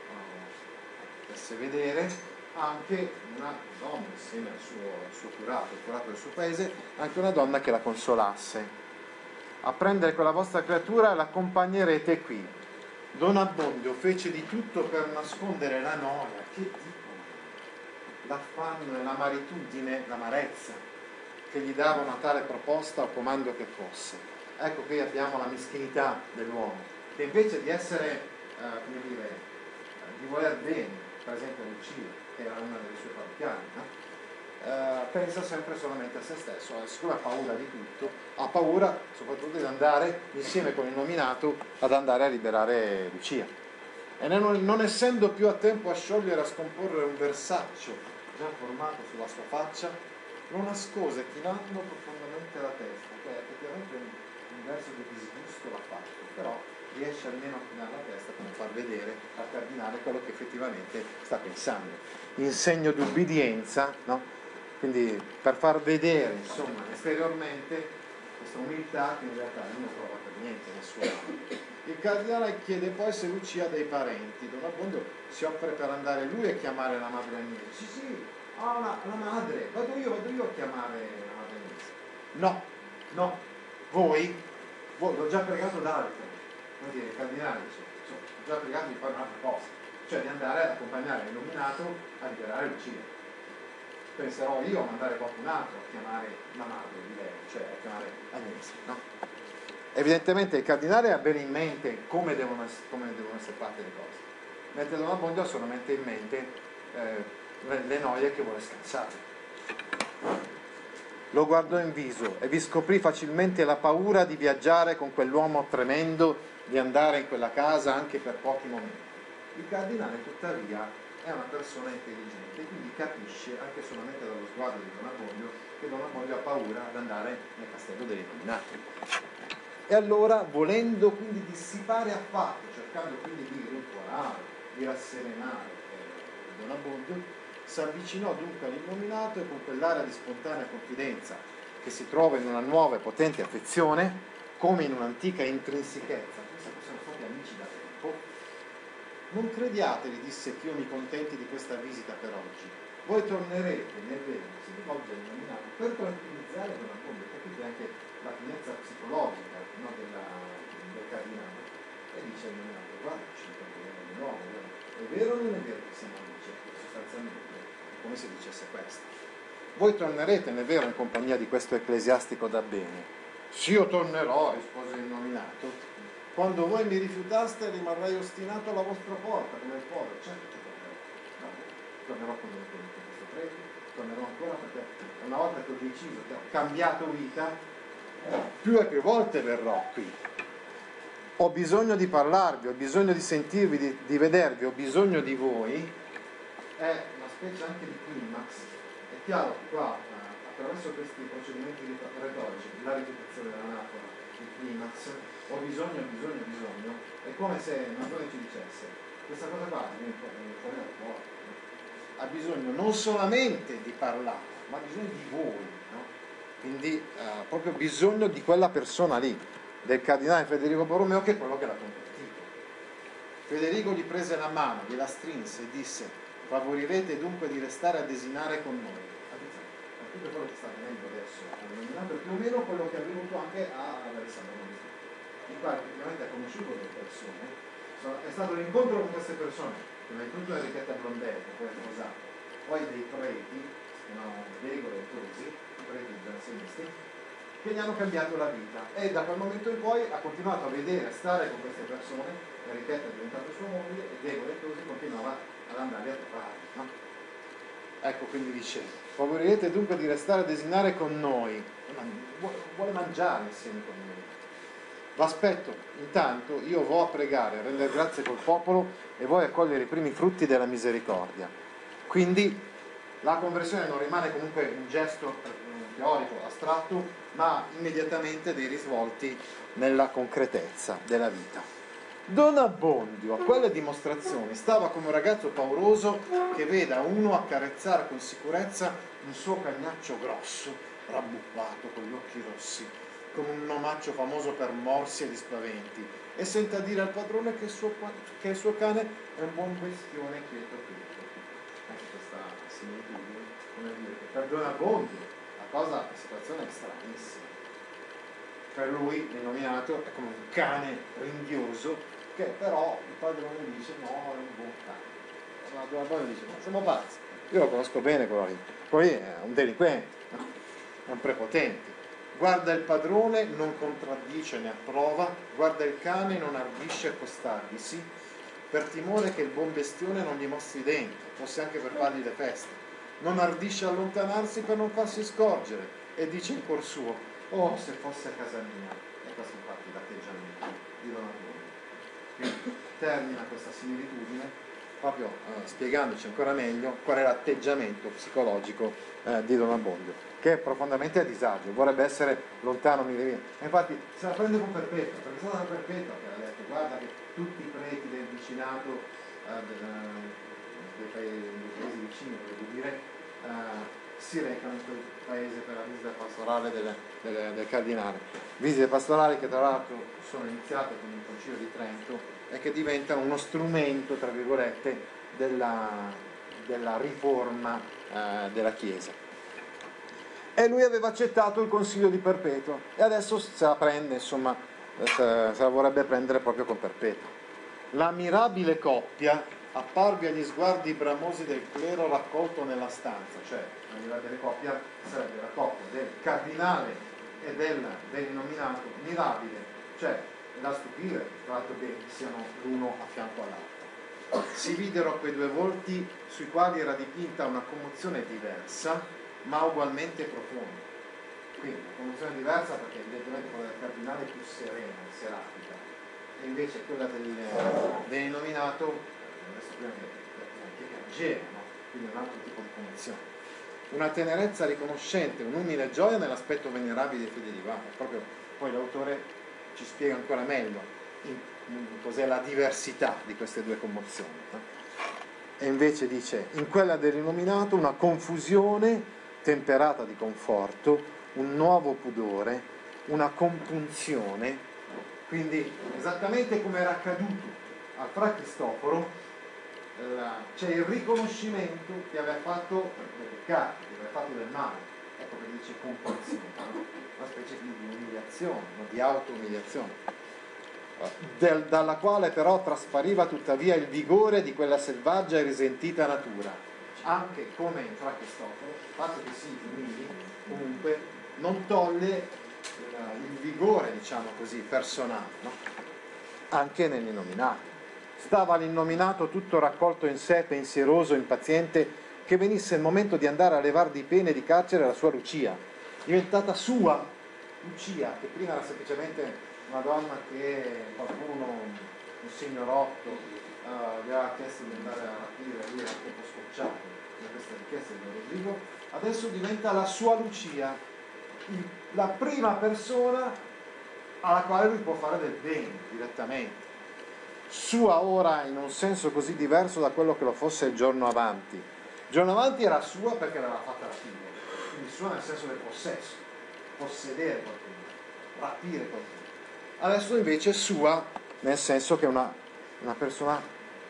potesse vedere anche una donna insieme al suo, al suo curato, il curato del suo paese, anche una donna che la consolasse. A prendere quella vostra creatura l'accompagnerete qui. Don Abbondio fece di tutto per nascondere la noia, che dicono, l'affanno e l'amaritudine, l'amarezza che gli dava una tale proposta o comando che fosse. Ecco, qui abbiamo la meschinità dell'uomo, che invece di essere, eh, come dire, eh, di voler bene, per esempio Lucia, che era una delle sue parrocchiane, no? eh, pensa sempre solamente a se stesso, siccome ha paura di tutto, ha paura soprattutto di andare insieme con il nominato ad andare a liberare Lucia. E non, non essendo più a tempo a sciogliere e a scomporre un versaccio già formato sulla sua faccia, lo nascose chinando profondamente la testa, che è effettivamente un, un verso di disgusto l'ha fatto, però riesce almeno a chinare la testa per far vedere al cardinale quello che effettivamente sta pensando, in segno di ubbidienza, no? Quindi per far vedere, insomma, esteriormente questa umiltà che in realtà non prova per niente nessuno. Il cardinale chiede poi se Lucia ha dei parenti. Don Abbondio si offre per andare lui a chiamare la madre Agnese. Sì, sì, ah, la, la madre, vado io, vado io a chiamare la madre Agnese. No, no, voi, voi l'ho già pregato d'altro. Vuol dire, il cardinale dice, ho già pregato di fare un'altra cosa, cioè di andare ad accompagnare l'illuminato a liberare Lucia. Penserò io a mandare qualcun altro a chiamare la madre di lei, cioè a chiamare Agnese, no? Evidentemente il cardinale ha bene in mente come devono, come devono essere fatte le cose, mentre Don Abbondio ha solamente in mente eh, le, le noie che vuole scansare. Lo guardò in viso e vi scoprì facilmente la paura di viaggiare con quell'uomo tremendo, di andare in quella casa anche per pochi momenti. Il cardinale, tuttavia, è una persona intelligente, quindi capisce, anche solamente dallo sguardo di Don Abbondio, che Don Abbondio ha paura ad andare nel castello degli illuminati. E allora, volendo quindi dissipare affatto, cercando quindi di rincuorare, di rasserenare eh, Don Abbondio, si avvicinò dunque all'illuminato e con quell'area di spontanea confidenza che si trova in una nuova e potente affezione, come in un'antica intrinsechezza, pensa che sono stati amici da tempo. Non crediate, gli disse, che io mi contenti di questa visita per oggi. Voi tornerete nel vero, si rivolge all'illuminato, per tranquillizzare Don Abbondio, capite anche la finezza psicologica, no, della, del cardinale. E dice all'illuminato, guarda, ci torneremo di nuovo, è vero o non è vero che siamo amici? Sostanzialmente come se dicesse questo. Voi tornerete, non è vero, in compagnia di questo ecclesiastico da bene? Sì, io tornerò, rispose il nominato. Quando voi mi rifiutaste rimarrei ostinato alla vostra porta, come il povero. Certo che tornerò. No, tornerò con questo prete, tornerò ancora perché una volta che ho deciso, che ho cambiato vita, più e più volte verrò qui. Ho bisogno di parlarvi, ho bisogno di sentirvi, di, di vedervi, ho bisogno di voi. È una specie anche di climax. È chiaro che qua, attraverso questi procedimenti retorici, la ripetizione dell'anafora, il climax, ho bisogno, ho bisogno, ho bisogno, è come se Natone ci dicesse, questa cosa qua viene fuori dal cuore. Ha bisogno non solamente di parlare, ma ha bisogno di voi, no? Quindi eh, proprio bisogno di quella persona lì, del cardinale Federico Borromeo, che è quello che l'ha convertito. Federico gli prese la mano, gliela strinse e disse: favorirete dunque di restare a desinare con noi. Tutto quello che sta avvenendo adesso è più o meno quello che è avvenuto anche a Alessandro Magno, il quale effettivamente ha conosciuto delle persone, è stato l'incontro con queste persone, prima di tutto Enrichetta Blondello, poi sposato, poi dei preti, si chiamavano Dego e Tosi, preti giansenisti, che gli hanno cambiato la vita, e da quel momento in poi ha continuato a vedere, a stare con queste persone. Enrichetta è diventata sua moglie e Dego e Tosi continuava ad andare a trovare, no? Ecco, quindi dice, favorirete dunque di restare a desinare con noi, vuole mangiare insieme con noi. L'aspetto, intanto io vo a pregare, a rendere grazie col popolo e voi a cogliere i primi frutti della misericordia. Quindi la conversione non rimane comunque un gesto teorico, astratto, ma immediatamente dei risvolti nella concretezza della vita. Don Abbondio a quelle dimostrazioni stava come un ragazzo pauroso che veda uno accarezzare con sicurezza un suo cagnaccio grosso, rabbuppato, con gli occhi rossi, con un omaccio famoso per morsi e di spaventi, e senta dire al padrone che il suo, che il suo cane è un buon bestione quieto quieto. Ecco questa similitudine, come dire, per Don Abbondio la cosa, la situazione è stranissima. Per lui il nominato è come un cane ringhioso, che però il padrone dice no, è un buon cane. Don Abbondio dice, ma siamo pazzi, io lo conosco bene quello lì, poi è un delinquente, no? È un prepotente. Guarda il padrone, non contraddice né approva, guarda il cane, non ardisce accostarglisi, per timore che il buon bestione non gli mostri i denti, forse anche per fargli le feste. Non ardisce allontanarsi per non farsi scorgere, e dice in cuor suo, oh, se fosse a casa mia. E questo infatti l'atteggiamento di Don Abbondio. Quindi termina questa similitudine proprio eh, spiegandoci ancora meglio qual è l'atteggiamento psicologico eh, di Don Abbondio, che è profondamente a disagio, vorrebbe essere lontano mille vie. E infatti se la prende con Perpetua, perché è stata Perpetua che ha detto guarda che tutti i preti del vicinato eh, del, dei, paesi, dei paesi vicini, voglio dire, eh, si recano in quel paese per la visita pastorale del, del, del cardinale. Visite pastorali che tra l'altro sono iniziate con il Concilio di Trento e che diventano uno strumento, tra virgolette, della, della riforma eh, della Chiesa. E lui aveva accettato il consiglio di Perpetua e adesso se la prende, insomma, se, se la vorrebbe prendere proprio con Perpetua. La mirabile coppia apparve agli sguardi bramosi del clero raccolto nella stanza, cioè la mirabile coppia sarebbe la coppia del cardinale e del, del nominato, mirabile, cioè è da stupire il fatto che siano l'uno a fianco all'altro. si videro quei due volti sui quali era dipinta una commozione diversa, ma ugualmente profonda. Quindi una commozione diversa perché evidentemente quella del cardinale è più serena, serafica, e invece quella del, dell'innominato, adesso prima che piangeva, no? Quindi un altro tipo di commozione. Una tenerezza riconoscente, un'umile gioia nell'aspetto venerabile dei fedeli. Va, proprio poi l'autore ci spiega ancora meglio in, in, cos'è la diversità di queste due commozioni. No? E invece dice, in quella dell'innominato una confusione temperata di conforto, un nuovo pudore, una compunzione, quindi esattamente come era accaduto a Fra Cristoforo, c'è il riconoscimento che aveva fatto del peccato, che aveva fatto del male, ecco che dice compunzione, no? Una specie di umiliazione, no? Di auto-umiliazione, del, dalla quale però traspariva tuttavia il vigore di quella selvaggia e risentita natura, anche come in Fra Cristoforo, il fatto che si umili comunque non toglie il, il vigore, diciamo così, personale, no? Anche nell'innominato. Stava l'innominato tutto raccolto in sé, pensieroso, impaziente, che venisse il momento di andare a levar di pene di carcere la sua Lucia, diventata sua Lucia, che prima era semplicemente una donna che qualcuno, un signorotto, uh, gli aveva chiesto di andare a rapire, lui era un po' scocciato da questa richiesta di Rodrigo, adesso diventa la sua Lucia, la prima persona alla quale lui può fare del bene direttamente. Sua ora in un senso così diverso da quello che lo fosse il giorno avanti. Il giorno avanti era sua perché l'aveva fatta rapire, quindi sua nel senso del possesso, possedere qualcuno, rapire qualcuno. Adesso invece è sua nel senso che è una, una persona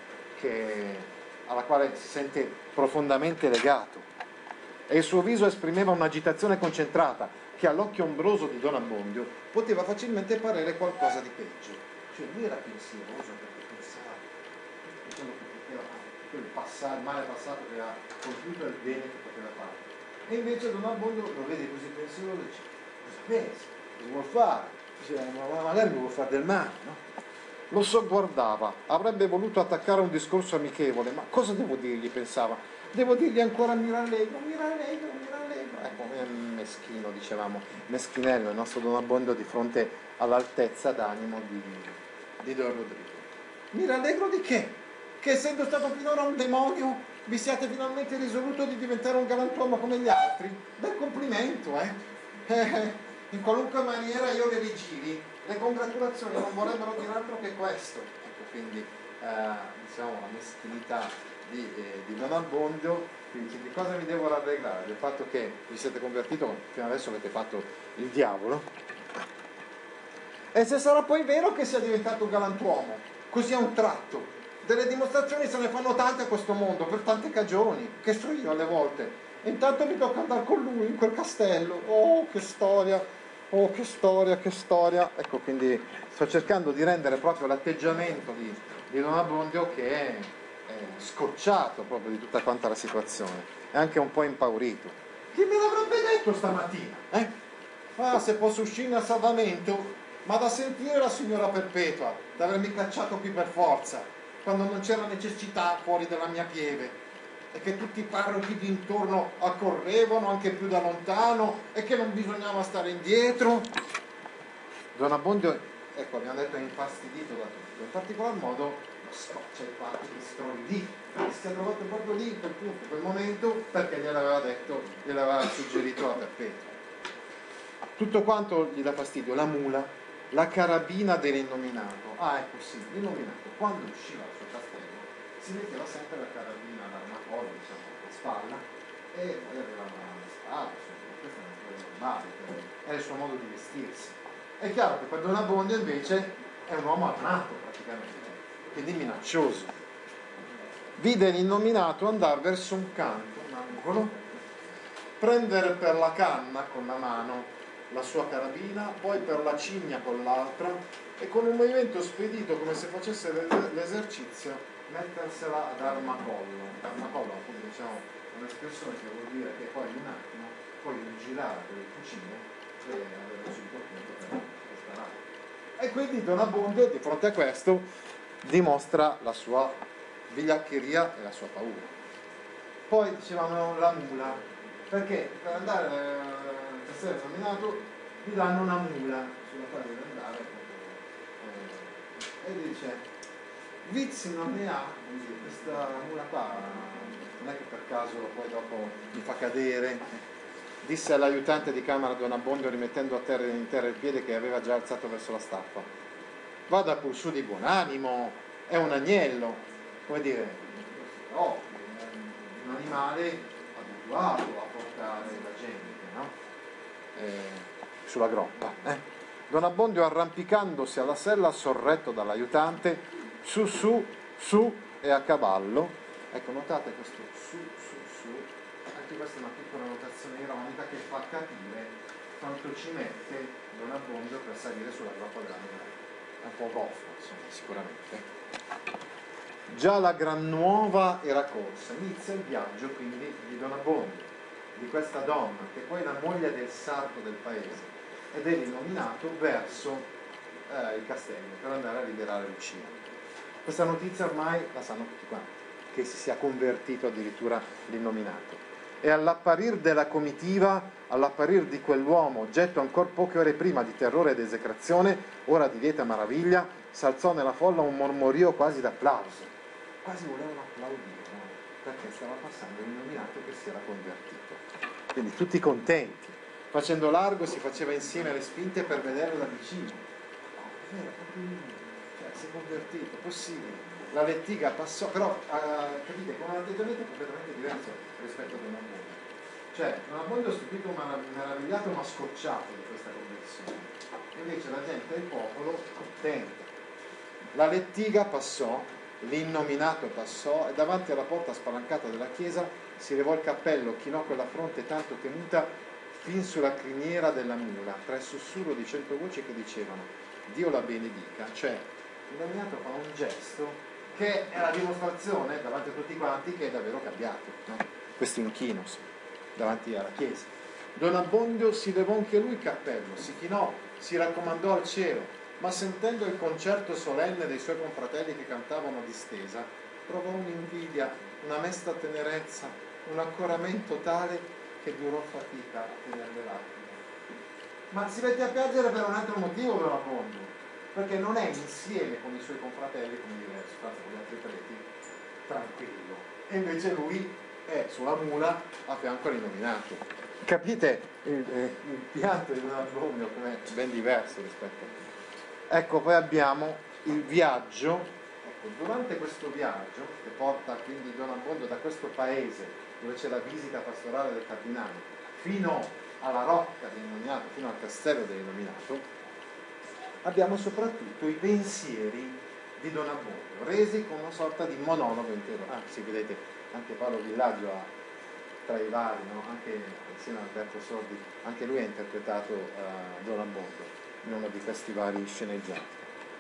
che, alla quale si sente profondamente legato. E il suo viso esprimeva un'agitazione concentrata che all'occhio ombroso di Don Abbondio poteva facilmente parere qualcosa di peggio. Cioè lui era pensieroso perché pensava a quello che poteva fare, quel passato, il male passato che ha compiuto e il bene che poteva fare. E invece Don Abbondio lo vede così pensieroso e dice, cosa pensa? Cosa vuol fare? Dice, ma magari mi vuol fare del male, no? Lo sogguardava, avrebbe voluto attaccare un discorso amichevole, ma cosa devo dirgli, pensava? Devo dirgli ancora mi rallegro, mi rallegro, mi rallegro. Ecco, è meschino, dicevamo, meschinello il nostro Don Abbondio di fronte all'altezza d'animo di, di Don Rodrigo. Mi rallegro di che? Che essendo stato finora un demonio vi siate finalmente risoluto di diventare un galantuomo come gli altri? Bel complimento, eh? eh in qualunque maniera io le rigiri, le congratulazioni non vorrebbero dire altro che questo. Ecco, quindi eh, diciamo la meschinità di, eh, di Don Abbondio. Quindi di cosa mi devo rallegrare? Del fatto che vi siete convertito, fino adesso avete fatto il diavolo. E se sarà poi vero che sia diventato un galantuomo, così a un tratto, delle dimostrazioni se ne fanno tante a questo mondo, per tante cagioni, che so io alle volte, e intanto mi tocca andare con lui in quel castello, oh che storia, oh che storia, che storia. Ecco, quindi sto cercando di rendere proprio l'atteggiamento di, di Don Abbondio che è, è scocciato proprio di tutta quanta la situazione, è anche un po' impaurito. Chi me l'avrebbe detto stamattina? Eh? Ah, se posso uscire a salvamento, ma da sentire la signora Perpetua, d'avermi cacciato qui per forza, quando non c'era necessità fuori dalla mia pieve, e che tutti i parrochi di intorno accorrevano anche più da lontano, e che non bisognava stare indietro. Don Abbondio, ecco, abbiamo detto, è infastidito da tutto, in particolar modo lo scoccia il fatto che stronzi, che si è trovato proprio lì in quel punto, in quel momento, perché gliel'aveva detto, gliel'aveva suggerito la Perpetua. Tutto quanto gli dà fastidio, la mula, la carabina dell'innominato. Ah, ecco sì, l'innominato, quando usciva dal suo castello, si metteva sempre la carabina all'armacollo, diciamo, a spalla, e poi aveva una spada, insomma, questo è una cosa normale, era il suo modo di vestirsi. È chiaro che per Don Abbondio invece è un uomo armato praticamente, quindi minaccioso. Vide l'innominato andare verso un canto, un angolo, prendere per la canna con la mano la sua carabina, poi per la cigna con l'altra, e con un movimento spedito come se facesse l'esercizio mettersela ad armacollo. Armacollo, appunto, diciamo, è un'espressione che vuol dire che poi in un attimo puoi girare per il fucile e avere subito punto per sparare. E quindi Don Abbondio di fronte a questo dimostra la sua vigliaccheria e la sua paura. Poi dicevamo la mula, perché per andare al castello nominato gli danno una mula sulla quale deve andare, eh, e dice vizi non ne ha, quindi questa mula qua non è che per caso poi dopo mi fa cadere, disse all'aiutante di camera Don Abbondio rimettendo a terra in terra il piede che aveva già alzato verso la staffa: vada pur su di buon animo, è un agnello, come dire, no, un animale abituato a portare la gente, no? Eh, sulla groppa. Eh. Don Abbondio, arrampicandosi alla sella, sorretto dall'aiutante, su su su e a cavallo. Ecco, notate questo su su su, anche questa è una piccola notazione ironica che fa capire quanto ci mette Don Abbondio per salire sulla groppa della Mula. È un po' goffo, insomma, sicuramente. Già la gran nuova era corsa, inizia il viaggio quindi di Don Abbondio, di questa donna che poi è la moglie del sarto del paese ed è l'inominato verso eh, il castello per andare a liberare Lucia. Questa notizia ormai la sanno tutti quanti, che si sia convertito addirittura l'innominato. E all'apparir della comitiva, all'apparir di quell'uomo, oggetto ancor poche ore prima di terrore ed esecrazione, ora di lieta maraviglia, s'alzò nella folla un mormorio quasi d'applauso. Quasi volevano applaudire, no? Perché stava passando l'innominato che si era convertito. Quindi tutti contenti. Facendo largo si faceva insieme le spinte per vederlo da vicino. Oh, è vero, cioè, si è convertito, possibile. La lettiga passò, però uh, capite, con un atteggiamento completamente diverso rispetto a Don Abbondio. Cioè, Don Abbondio è stupito, meravigliato, ma scocciato di questa conversione. Invece la gente del popolo contenta. La lettiga passò, l'innominato passò e davanti alla porta spalancata della chiesa si levò il cappello, chinò quella fronte tanto temuta fin sulla criniera della mula, tra il sussurro di cento voci che dicevano Dio la benedica. Cioè, l'innominato fa un gesto che è la dimostrazione davanti a tutti quanti che è davvero cambiato, no? Questo inchino davanti alla chiesa. Don Abbondio si levò anche lui il cappello, si chinò, si raccomandò al cielo, ma sentendo il concerto solenne dei suoi confratelli che cantavano a distesa, provò un'invidia, una mesta tenerezza, un accoramento tale che durò fatica a tenere le lacrime. Ma si mette a piangere per un altro motivo Don Abbondio, perché non è insieme con i suoi confratelli, come dire, con gli altri preti, tranquillo, e invece lui è sulla mula a fianco all'innominato. Capite il, il pianto di Don Abbondio come ben diverso rispetto a... Ecco, poi abbiamo il viaggio. Ecco, durante questo viaggio che porta quindi Don Abbondio da questo paese dove c'è la visita pastorale del cardinale fino alla rocca dell'innominato, fino al castello dell'innominato, abbiamo soprattutto i pensieri di Don Abbondio, resi con una sorta di monologo intero. Ah, sì, vedete, anche Paolo Villaggio ha, tra i vari, no? Anche insieme a Alberto Sordi, anche lui ha interpretato uh, Don Abbondio in uno di questi vari sceneggiati.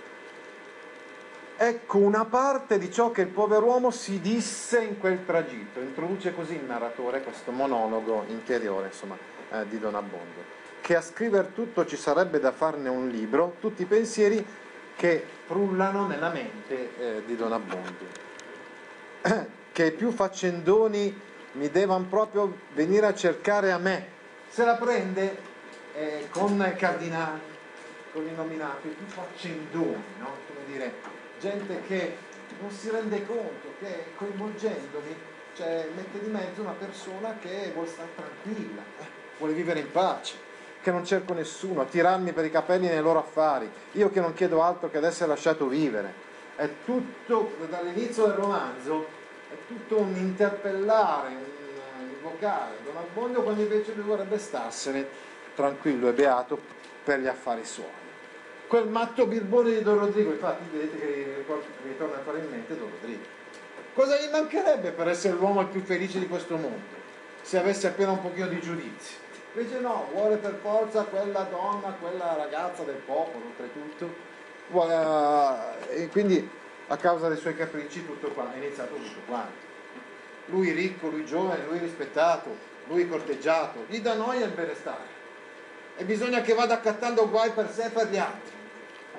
Ecco una parte di ciò che il pover'uomo si disse in quel tragitto. Introduce così il narratore questo monologo interiore, insomma, eh, di Don Abbondio, che a scriver tutto ci sarebbe da farne un libro, tutti i pensieri che frullano nella mente eh, di Don Abbondio, che più faccendoni mi devan proprio venire a cercare a me. Se la prende eh, con il cardinale, con l'innominato, i più faccendoni, no? Come dire, gente che non si rende conto che coinvolgendomi, cioè mette di mezzo una persona che vuole stare tranquilla, eh, vuole vivere in pace, che non cerco nessuno, a tirarmi per i capelli nei loro affari, io che non chiedo altro che ad essere lasciato vivere. È tutto, dall'inizio del romanzo, è tutto un interpellare, un invocare Don Abbondio, quando invece lui vorrebbe starsene tranquillo e beato per gli affari suoi. Quel matto birbone di Don Rodrigo, infatti vedete che mi ritorna a fare in mente Don Rodrigo. Cosa gli mancherebbe per essere l'uomo più felice di questo mondo, se avesse appena un pochino di giudizio? Invece no, vuole per forza quella donna, quella ragazza del popolo, oltretutto, vuole, e quindi a causa dei suoi capricci tutto qua, è iniziato tutto quanto. Lui ricco, lui giovane, lui rispettato, lui corteggiato, gli dà noia il benestare. E bisogna che vada accattando guai per sé e per gli altri.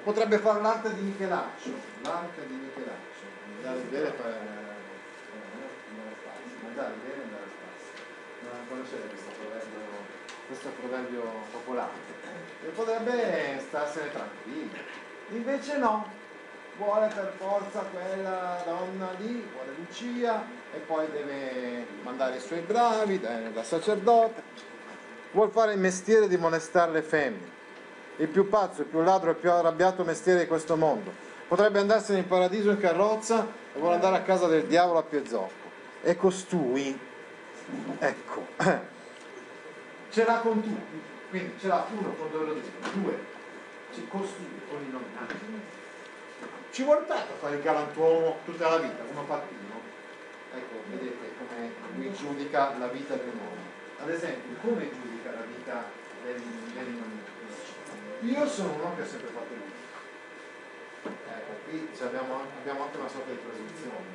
Potrebbe fare l'arte di Michelangelo, l'arte di Michelangelo, mangiare bene per andare a spazio, mangiare bene e andare a spazio. Non conoscete questo proverbio, questo proverbio popolare? E potrebbe starsene tranquillo. Invece no, vuole per forza quella donna lì, vuole Lucia, e poi deve mandare i suoi bravi da, da sacerdote, vuol fare il mestiere di molestare le femmine. Il più pazzo, il più ladro, il più arrabbiato mestiere di questo mondo. Potrebbe andarsene in paradiso in carrozza e vuole andare a casa del diavolo a piè zoppo. E costui, ecco, ce l'ha con tutti, quindi ce l'ha uno con due lo dicono, due, ci costui con i nominati. Ci vuole tanto fare il galantuomo tutta la vita, uno fattino. Ecco, vedete come lui giudica la vita di un uomo. Ad esempio, come giudica la vita del, del io sono uno che ha sempre fatto il bene. Ecco, qui abbiamo, abbiamo anche una sorta di presunzione.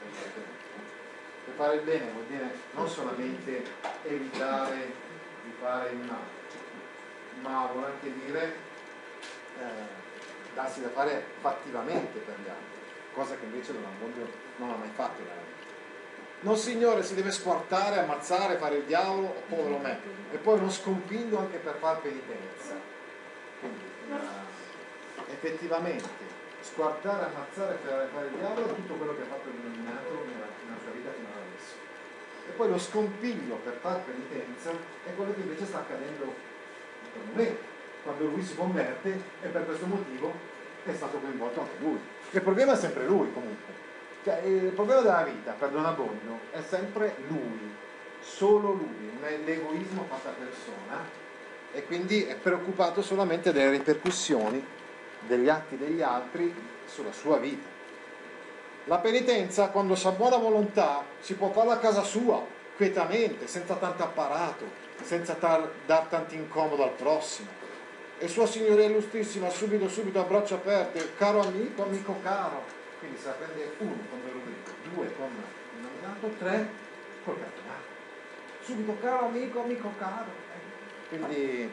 Per fare il bene vuol dire non solamente evitare di fare il male, ma vuol anche dire eh, darsi da fare fattivamente per gli altri, cosa che invece Don Abbondio non ha mai fatto nella vita. Non signore, si deve squartare, ammazzare, fare il diavolo, oh, povero me, e poi uno scompingo anche per far penitenza. Quindi, uh, effettivamente squartare, ammazzare, fare, fare il diavolo è tutto quello che ha fatto l'illuminato nella, nella sua vita fino ad adesso. E poi lo scompiglio per far penitenza è quello che invece sta accadendo per me, quando lui si converte, e per questo motivo è stato coinvolto anche lui. Il problema è sempre lui comunque. Cioè, il problema della vita per Don Abbondio è sempre lui, solo lui, non è l'egoismo fatta persona, e quindi è preoccupato solamente delle ripercussioni degli atti degli altri sulla sua vita. La penitenza, quando si ha buona volontà, si può farla a casa sua, quietamente, senza tanto apparato, senza tar- dar tanto incomodo al prossimo. E Sua Signoria Illustrissima, subito, subito, a braccia aperte, caro amico, amico caro. Quindi se la prende uno con Verobrico, due con il nominato, tre col cardinale. Subito, caro amico, amico caro. Quindi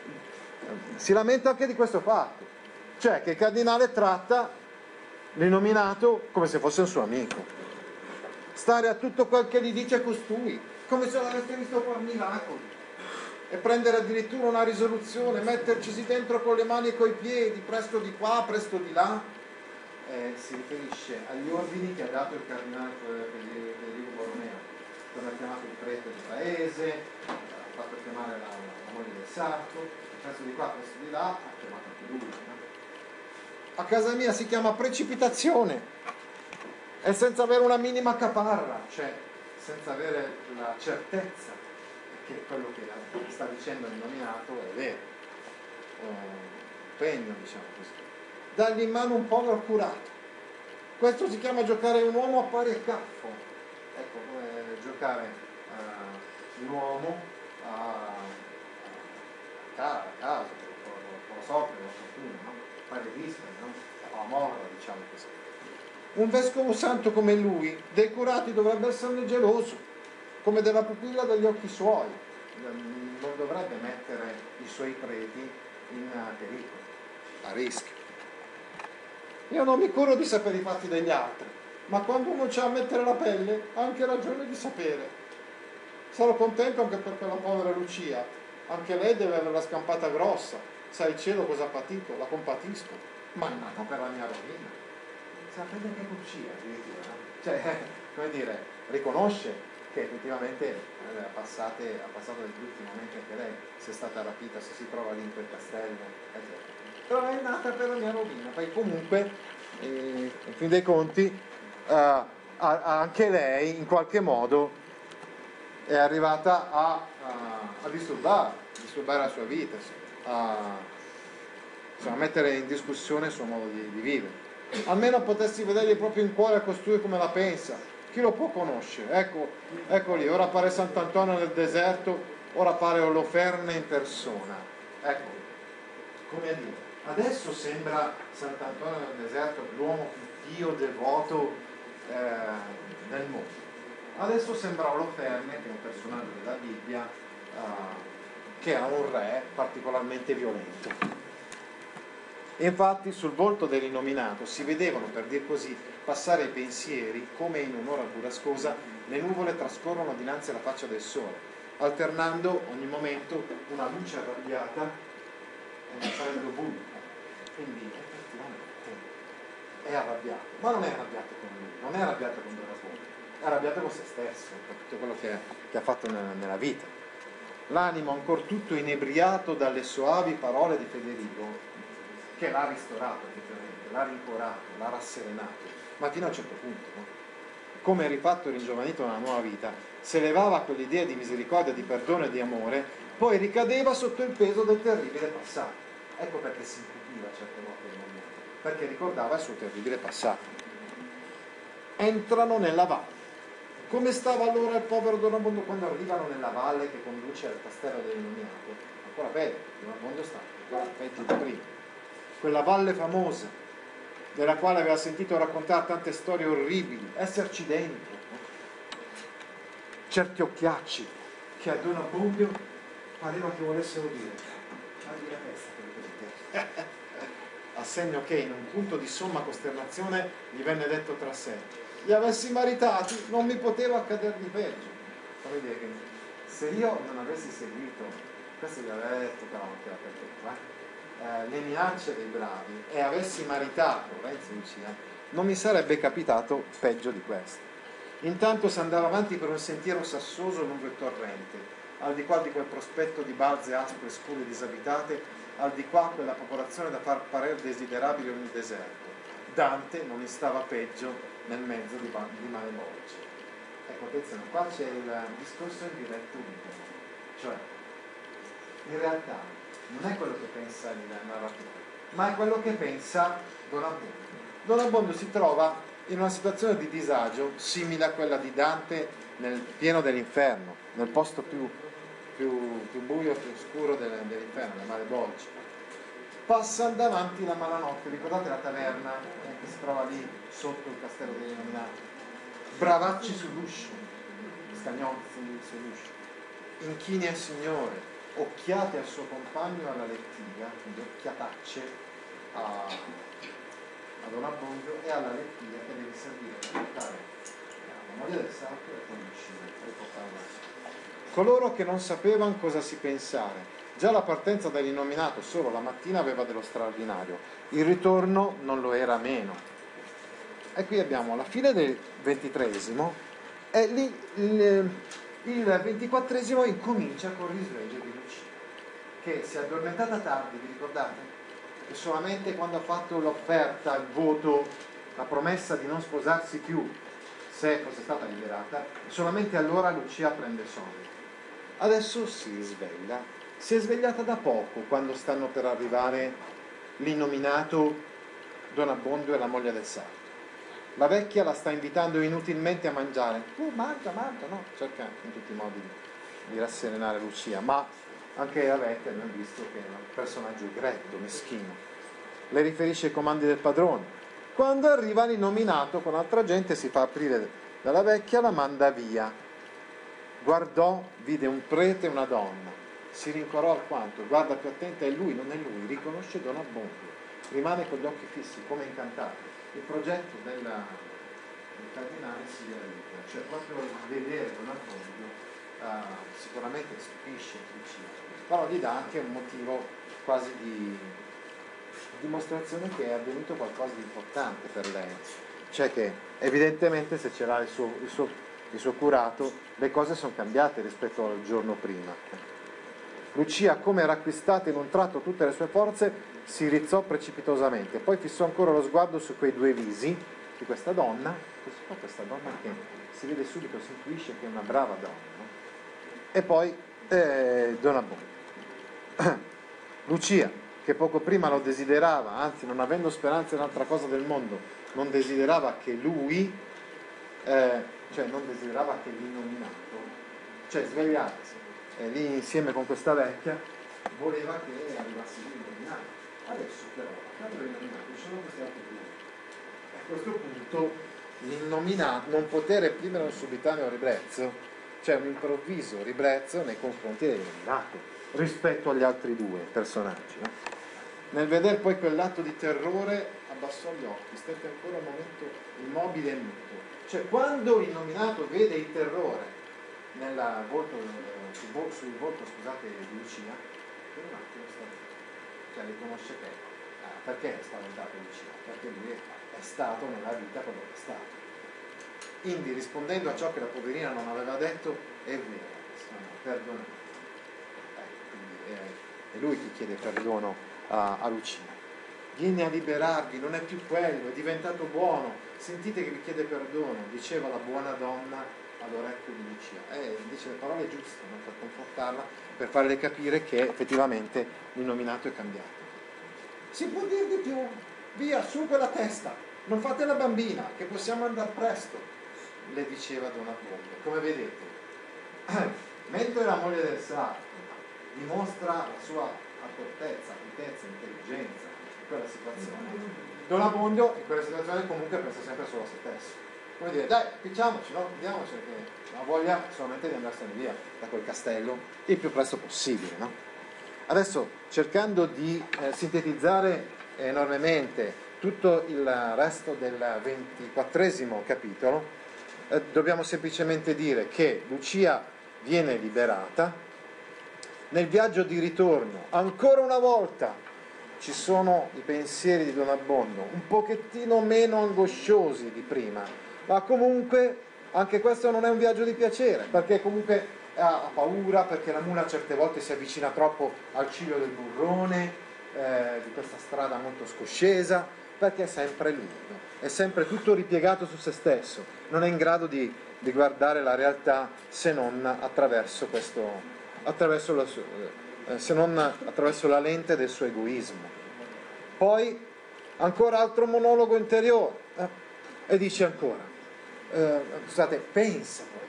si lamenta anche di questo fatto, cioè che il cardinale tratta l'inominato come se fosse un suo amico, stare a tutto quel che gli dice costui come se l'avesse visto fare miracoli, e prendere addirittura una risoluzione, mettercisi dentro con le mani e coi piedi, presto di qua, presto di là. Eh, si riferisce agli ordini che ha dato il cardinale Federico Borromeo, quando ha chiamato il prete del paese, ha fatto chiamare la, la moglie del sarto, presto di qua, presto di là, ha chiamato anche lui. No? A casa mia si chiama precipitazione, e senza avere una minima caparra, cioè senza avere la certezza che quello che sta dicendo il nominato è vero, un pegno, diciamo così. Dargli in mano un povero curato. Questo si chiama giocare un uomo a pari e caffo. Ecco, come giocare uh, un uomo a, a caso, con la sorte, con la fortuna, no? Fare rischi, no? A morra, diciamo così. Un vescovo santo come lui, dei curati dovrebbe esserne geloso, come della pupilla degli occhi suoi. Non dovrebbe mettere i suoi preti in pericolo, a rischio. Io non mi curo di sapere i fatti degli altri, ma quando uno c'ha a mettere la pelle ha anche ragione di sapere. Sarò contento anche per quella povera Lucia, anche lei deve avere la scampata grossa, sa il cielo cosa ha patito, la compatisco, ma è nata per la mia rovina. Sapete che Lucia, addirittura, no? Cioè, come dire, riconosce che effettivamente eh, ha, passate, ha passato degli ultimi momenti anche lei, se è stata rapita, se si trova lì in quel castello, eccetera. Però è nata per la mia rovina, perché comunque, eh, in fin dei conti, eh, a, a anche lei in qualche modo è arrivata a, a, a disturbare, a disturbare la sua vita, a, insomma, a mettere in discussione il suo modo di, di vivere. Almeno potessi vedergli proprio in cuore a costui come la pensa. Chi lo può conoscere? Ecco, ecco lì, ora appare Sant'Antonio nel deserto, ora appare Oloferne in persona. Ecco, come a dire. Adesso sembra Sant'Antonio nel deserto l'uomo più pio, devoto eh, del mondo. Adesso sembra Oloferne, che è un personaggio della Bibbia, eh, che ha un re particolarmente violento. E infatti sul volto dell'innominato si vedevano, per dir così, passare i pensieri come in un'ora burrascosa le nuvole trascorrono dinanzi alla faccia del sole, alternando ogni momento una luce arrabbiata e un freddo buio. Quindi effettivamente è arrabbiato, ma non è arrabbiato con lui, non è arrabbiato con Donabonno, è arrabbiato con se stesso, per tutto quello che, che ha fatto nella, nella vita. L'animo ancor tutto inebriato dalle soavi parole di Federico, che l'ha ristorato, effettivamente, l'ha rincuorato, l'ha rasserenato, ma fino a un certo punto, no? Come rifatto e ringiovanito nella nuova vita, si elevava con l'idea di misericordia, di perdono e di amore, poi ricadeva sotto il peso del terribile passato. Ecco perché si incupiva certe volte il momento, perché ricordava il suo terribile passato. Entrano nella valle. Come stava allora il povero Donabonno quando arrivano nella valle che conduce al castello dell'Illuminato? Ancora peggio, Donabonno sta ancora peggio di prima. Quella valle famosa, della quale aveva sentito raccontare tante storie orribili, esserci dentro, certi occhiacci che a Donabonno pareva che volessero dire "Tagli la testa per vedere". A segno che in un punto di somma costernazione gli venne detto tra sé: li avessi maritati non mi poteva accadere di peggio. Come dire che se io non avessi seguito, questo gli aveva detto però anche la perfetta, eh, le minacce dei bravi e avessi maritato Renzo e Lucia, non mi sarebbe capitato peggio di questo. Intanto si andava avanti per un sentiero sassoso lungo il torrente, al di qua di quel prospetto di balze aspre, scure e disabitate, al di qua quella popolazione da far parer desiderabile ogni deserto. Dante non stava peggio nel mezzo di, di mare bolce. Ecco, attenzione, qua c'è il discorso in diretto unico, cioè in realtà non è quello che pensa il narratore, ma è quello che pensa Donabonno. Donabonno si trova in una situazione di disagio simile a quella di Dante nel pieno dell'inferno, nel posto più, più, più buio, più scuro dell'inferno, del mare bolce. Passa davanti la malanotte, ricordate la taverna che si trova lì sotto il castello dell'Illuminato? Bravacci sull'uscio, scagnozzi sull'uscio, inchini al Signore, occhiate al suo compagno alla lettiga, quindi occhiatacce a, a Donabonno e alla lettiga che deve servire per portare la moglie del sarto e poi uscire per portarla. Coloro che non sapevano cosa si pensare. Già la partenza dell'innominato solo la mattina aveva dello straordinario, il ritorno non lo era meno. E qui abbiamo la fine del ventitreesimo e lì il, il ventiquattresimo incomincia col risveglio di Lucia, che si è addormentata tardi, vi ricordate? E solamente quando ha fatto l'offerta, il voto, la promessa di non sposarsi più, se fosse stata liberata, solamente allora Lucia prende sonno. Adesso si sveglia, si è svegliata da poco, quando stanno per arrivare l'innominato Donabonno e la moglie del sarto. La vecchia la sta invitando inutilmente a mangiare. Tu mangia, mangia, no? Cerca in tutti i modi di rasserenare Lucia, ma anche la vecchia abbiamo visto che è un personaggio gretto, meschino. Le riferisce i comandi del padrone. Quando arriva l'innominato con altra gente si fa aprire dalla vecchia, la manda via. Guardò, vide un prete e una donna, si rincorò alquanto, guarda più attenta, è lui, non è lui, riconosce Donabonno, rimane con gli occhi fissi come incantato. Il progetto della, del cardinale si realizza, cioè proprio vedere Donabonno uh, sicuramente stupisce Lucia, però gli dà anche un motivo quasi di dimostrazione che è avvenuto qualcosa di importante per lei, cioè che evidentemente se ce l'ha il suo, il suo, il suo curato, le cose sono cambiate rispetto al giorno prima. Lucia, come racquistata in un tratto tutte le sue forze, si rizzò precipitosamente, poi fissò ancora lo sguardo su quei due visi di questa donna, questa donna che si vede subito, si intuisce che è una brava donna, e poi eh, Donabonno. Lucia, che poco prima lo desiderava, anzi non avendo speranza in altra cosa del mondo, non desiderava che lui, eh, cioè non desiderava che l'innominato, cioè svegliarsi, eh, lì insieme con questa vecchia, voleva che arrivasse l'innominato. Adesso però, quando l'innominato, ci sono questi altri due. A questo punto l'innominato, non poter reprimere un subitaneo ribrezzo, cioè un improvviso ribrezzo nei confronti dell'illuminato rispetto agli altri due personaggi, no? Nel vedere poi quell'atto di terrore abbassò gli occhi, stette ancora un momento immobile e muto. Cioè quando l'innominato vede il terrore nella volto, sul, volto, sul volto scusate, di Lucia, per un attimo sta zitto, cioè riconosce che ah, perché è spaventato Lucia? Perché lui è stato nella vita quello che è stato. Quindi rispondendo a ciò che la poverina non aveva detto, è vero, sono perdonato. Ecco, quindi è, è lui che chiede perdono a, a Lucia. Viene a liberarvi, non è più quello, è diventato buono, sentite che vi chiede perdono, diceva la buona donna all'orecchio di Lucia. E dice le parole giuste, no? Per confortarla, per farle capire che effettivamente l'innominato è cambiato. Si può dire di più, via, su quella testa, non fate la bambina, che possiamo andare presto, le diceva Don Abbondio. Come vedete, mentre la moglie del sarto dimostra la sua accortezza, acutezza, intelligenza in quella situazione, Don Abbondio in quella situazione comunque pensa sempre solo a se stesso. Come dire, dai, picciamoci, no? Vediamoci, che ha voglia solamente di andarsene via da quel castello il più presto possibile, no? Adesso, cercando di eh, sintetizzare enormemente tutto il resto del ventiquattresimo capitolo, eh, dobbiamo semplicemente dire che Lucia viene liberata. Nel viaggio di ritorno, ancora una volta, ci sono i pensieri di Don Abbondio, un pochettino meno angosciosi di prima, ma comunque anche questo non è un viaggio di piacere, perché comunque ha paura, perché la mula certe volte si avvicina troppo al ciglio del burrone, eh, di questa strada molto scoscesa, perché è sempre lui, è sempre tutto ripiegato su se stesso, non è in grado di, di guardare la realtà se non attraverso questo, attraverso la, eh, se non attraverso la lente del suo egoismo. Poi ancora altro monologo interiore, eh, e dice ancora, eh, scusate, pensa poi.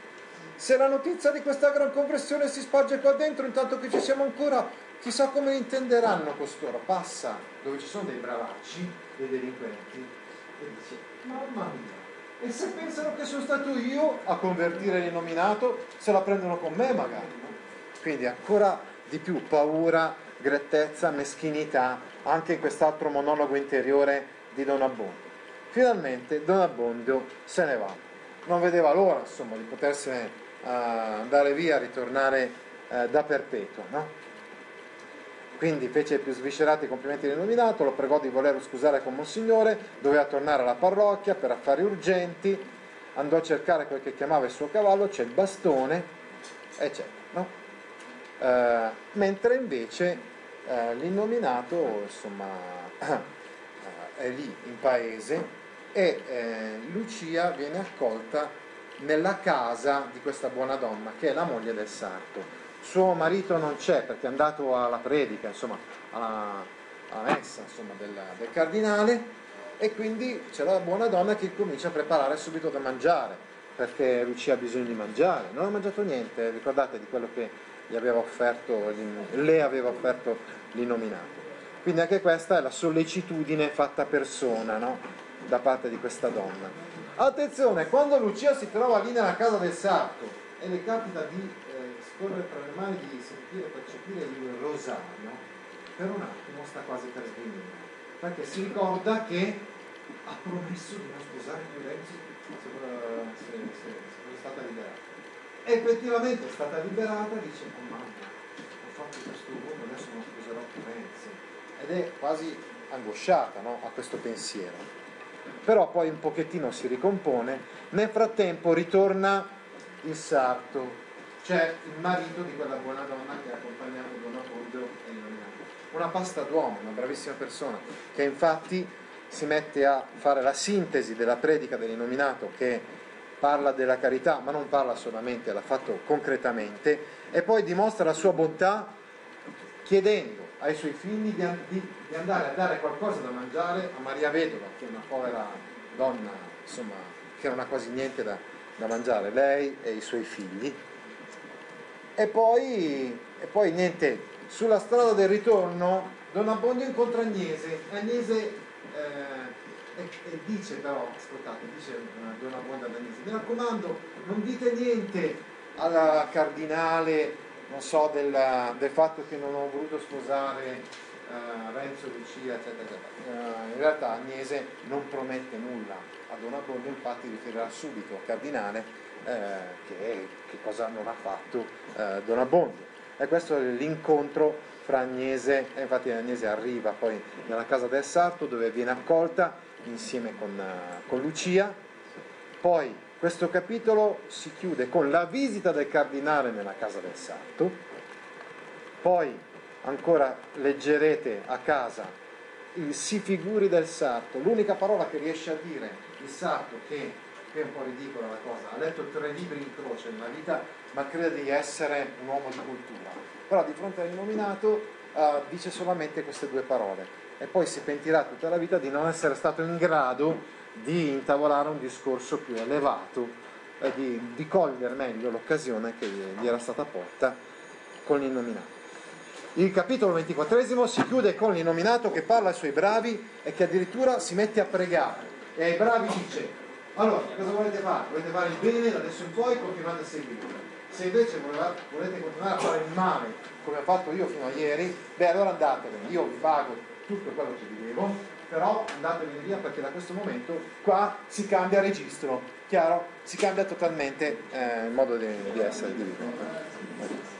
Se la notizia di questa gran conversione si sparge qua dentro, intanto che ci siamo ancora, chissà come intenderanno costoro. Passa dove ci sono dei bravacci, dei delinquenti, e dice, mamma mia, e se pensano che sono stato io a convertire l'innominato, se la prendono con me magari, no? Quindi ancora di più paura, grettezza, meschinità, anche in quest'altro monologo interiore di Don Abbondio. Finalmente Don Abbondio se ne va. Non vedeva l'ora, insomma, di potersene uh, andare via, ritornare uh, da perpetuo, no? Quindi fece i più sviscerati complimenti all'innominato, lo pregò di voler scusare con Monsignore, doveva tornare alla parrocchia per affari urgenti, andò a cercare quel che chiamava il suo cavallo, c'è il bastone, eccetera, no? Uh, mentre invece uh, l'innominato, insomma, è lì in paese, e eh, Lucia viene accolta nella casa di questa buona donna che è la moglie del sarto. Suo marito non c'è perché è andato alla predica, insomma alla, alla messa, insomma, del, del cardinale, e quindi c'è la buona donna che comincia a preparare subito da mangiare perché Lucia ha bisogno di mangiare. Non ha mangiato niente, ricordate, di quello che gli aveva offerto, le aveva offerto l'innominato. Quindi anche questa è la sollecitudine fatta persona, no? Da parte di questa donna. Attenzione, quando Lucia si trova lì nella casa del sarto e le capita di eh, scorrere tra le mani, di sentire, percepire il rosario, per un attimo sta quasi per svenire, perché si ricorda che ha promesso di non sposare più Renzi se, se, se, se è stata liberata. E effettivamente è stata liberata, dice, oh mamma, ho fatto questo uomo, adesso non sposerò più Renzi. Ed è quasi angosciata, no? A questo pensiero. Però poi un pochettino si ricompone. Nel frattempo ritorna il sarto, cioè il marito di quella buona donna che ha accompagnato Don Abbondio e l'innominato. Una pasta d'uomo, una bravissima persona, che infatti si mette a fare la sintesi della predica dell'innominato, che parla della carità, ma non parla solamente, l'ha fatto concretamente, e poi dimostra la sua bontà chiedendo ai suoi figli di, di, di andare a dare qualcosa da mangiare a Maria Vedova, che è una povera donna, insomma, che non ha quasi niente da, da mangiare, lei e i suoi figli. E poi, e poi niente, sulla strada del ritorno Don Abbondio incontra Agnese, e Agnese eh, e, e dice però, ascoltate, dice Don Abbondio ad Agnese, mi raccomando, non dite niente alla cardinale, non so, del, del fatto che non ho voluto sposare uh, Renzo, Lucia, eccetera, eccetera. Uh, in realtà Agnese non promette nulla a Don Abbondio, infatti riferirà subito al cardinale uh, che, che cosa non ha fatto uh, Don Abbondio. E questo è l'incontro fra Agnese, e infatti Agnese arriva poi nella casa del sarto dove viene accolta insieme con, uh, con Lucia. Poi questo capitolo si chiude con la visita del cardinale nella casa del sarto. Poi ancora leggerete a casa il si figuri del sarto, l'unica parola che riesce a dire il sarto, che, che è un po' ridicola la cosa, ha letto tre libri in croce nella vita, ma crede di essere un uomo di cultura, però di fronte all'innominato uh, dice solamente queste due parole e poi si pentirà tutta la vita di non essere stato in grado di intavolare un discorso più elevato e di, di cogliere meglio l'occasione che gli era stata porta con l'innominato. Il capitolo ventiquattresimo si chiude con l'innominato che parla ai suoi bravi e che addirittura si mette a pregare e ai bravi dice: allora, cosa volete fare? Volete fare il bene da adesso in poi, continuate a seguirlo. Se invece volete continuare a fare il male come ho fatto io fino a ieri, beh allora andatevene, io vi pago tutto quello che vi devo, però andatevene via, perché da questo momento qua si cambia registro, chiaro? Si cambia totalmente eh, il modo di, di essere di vivere.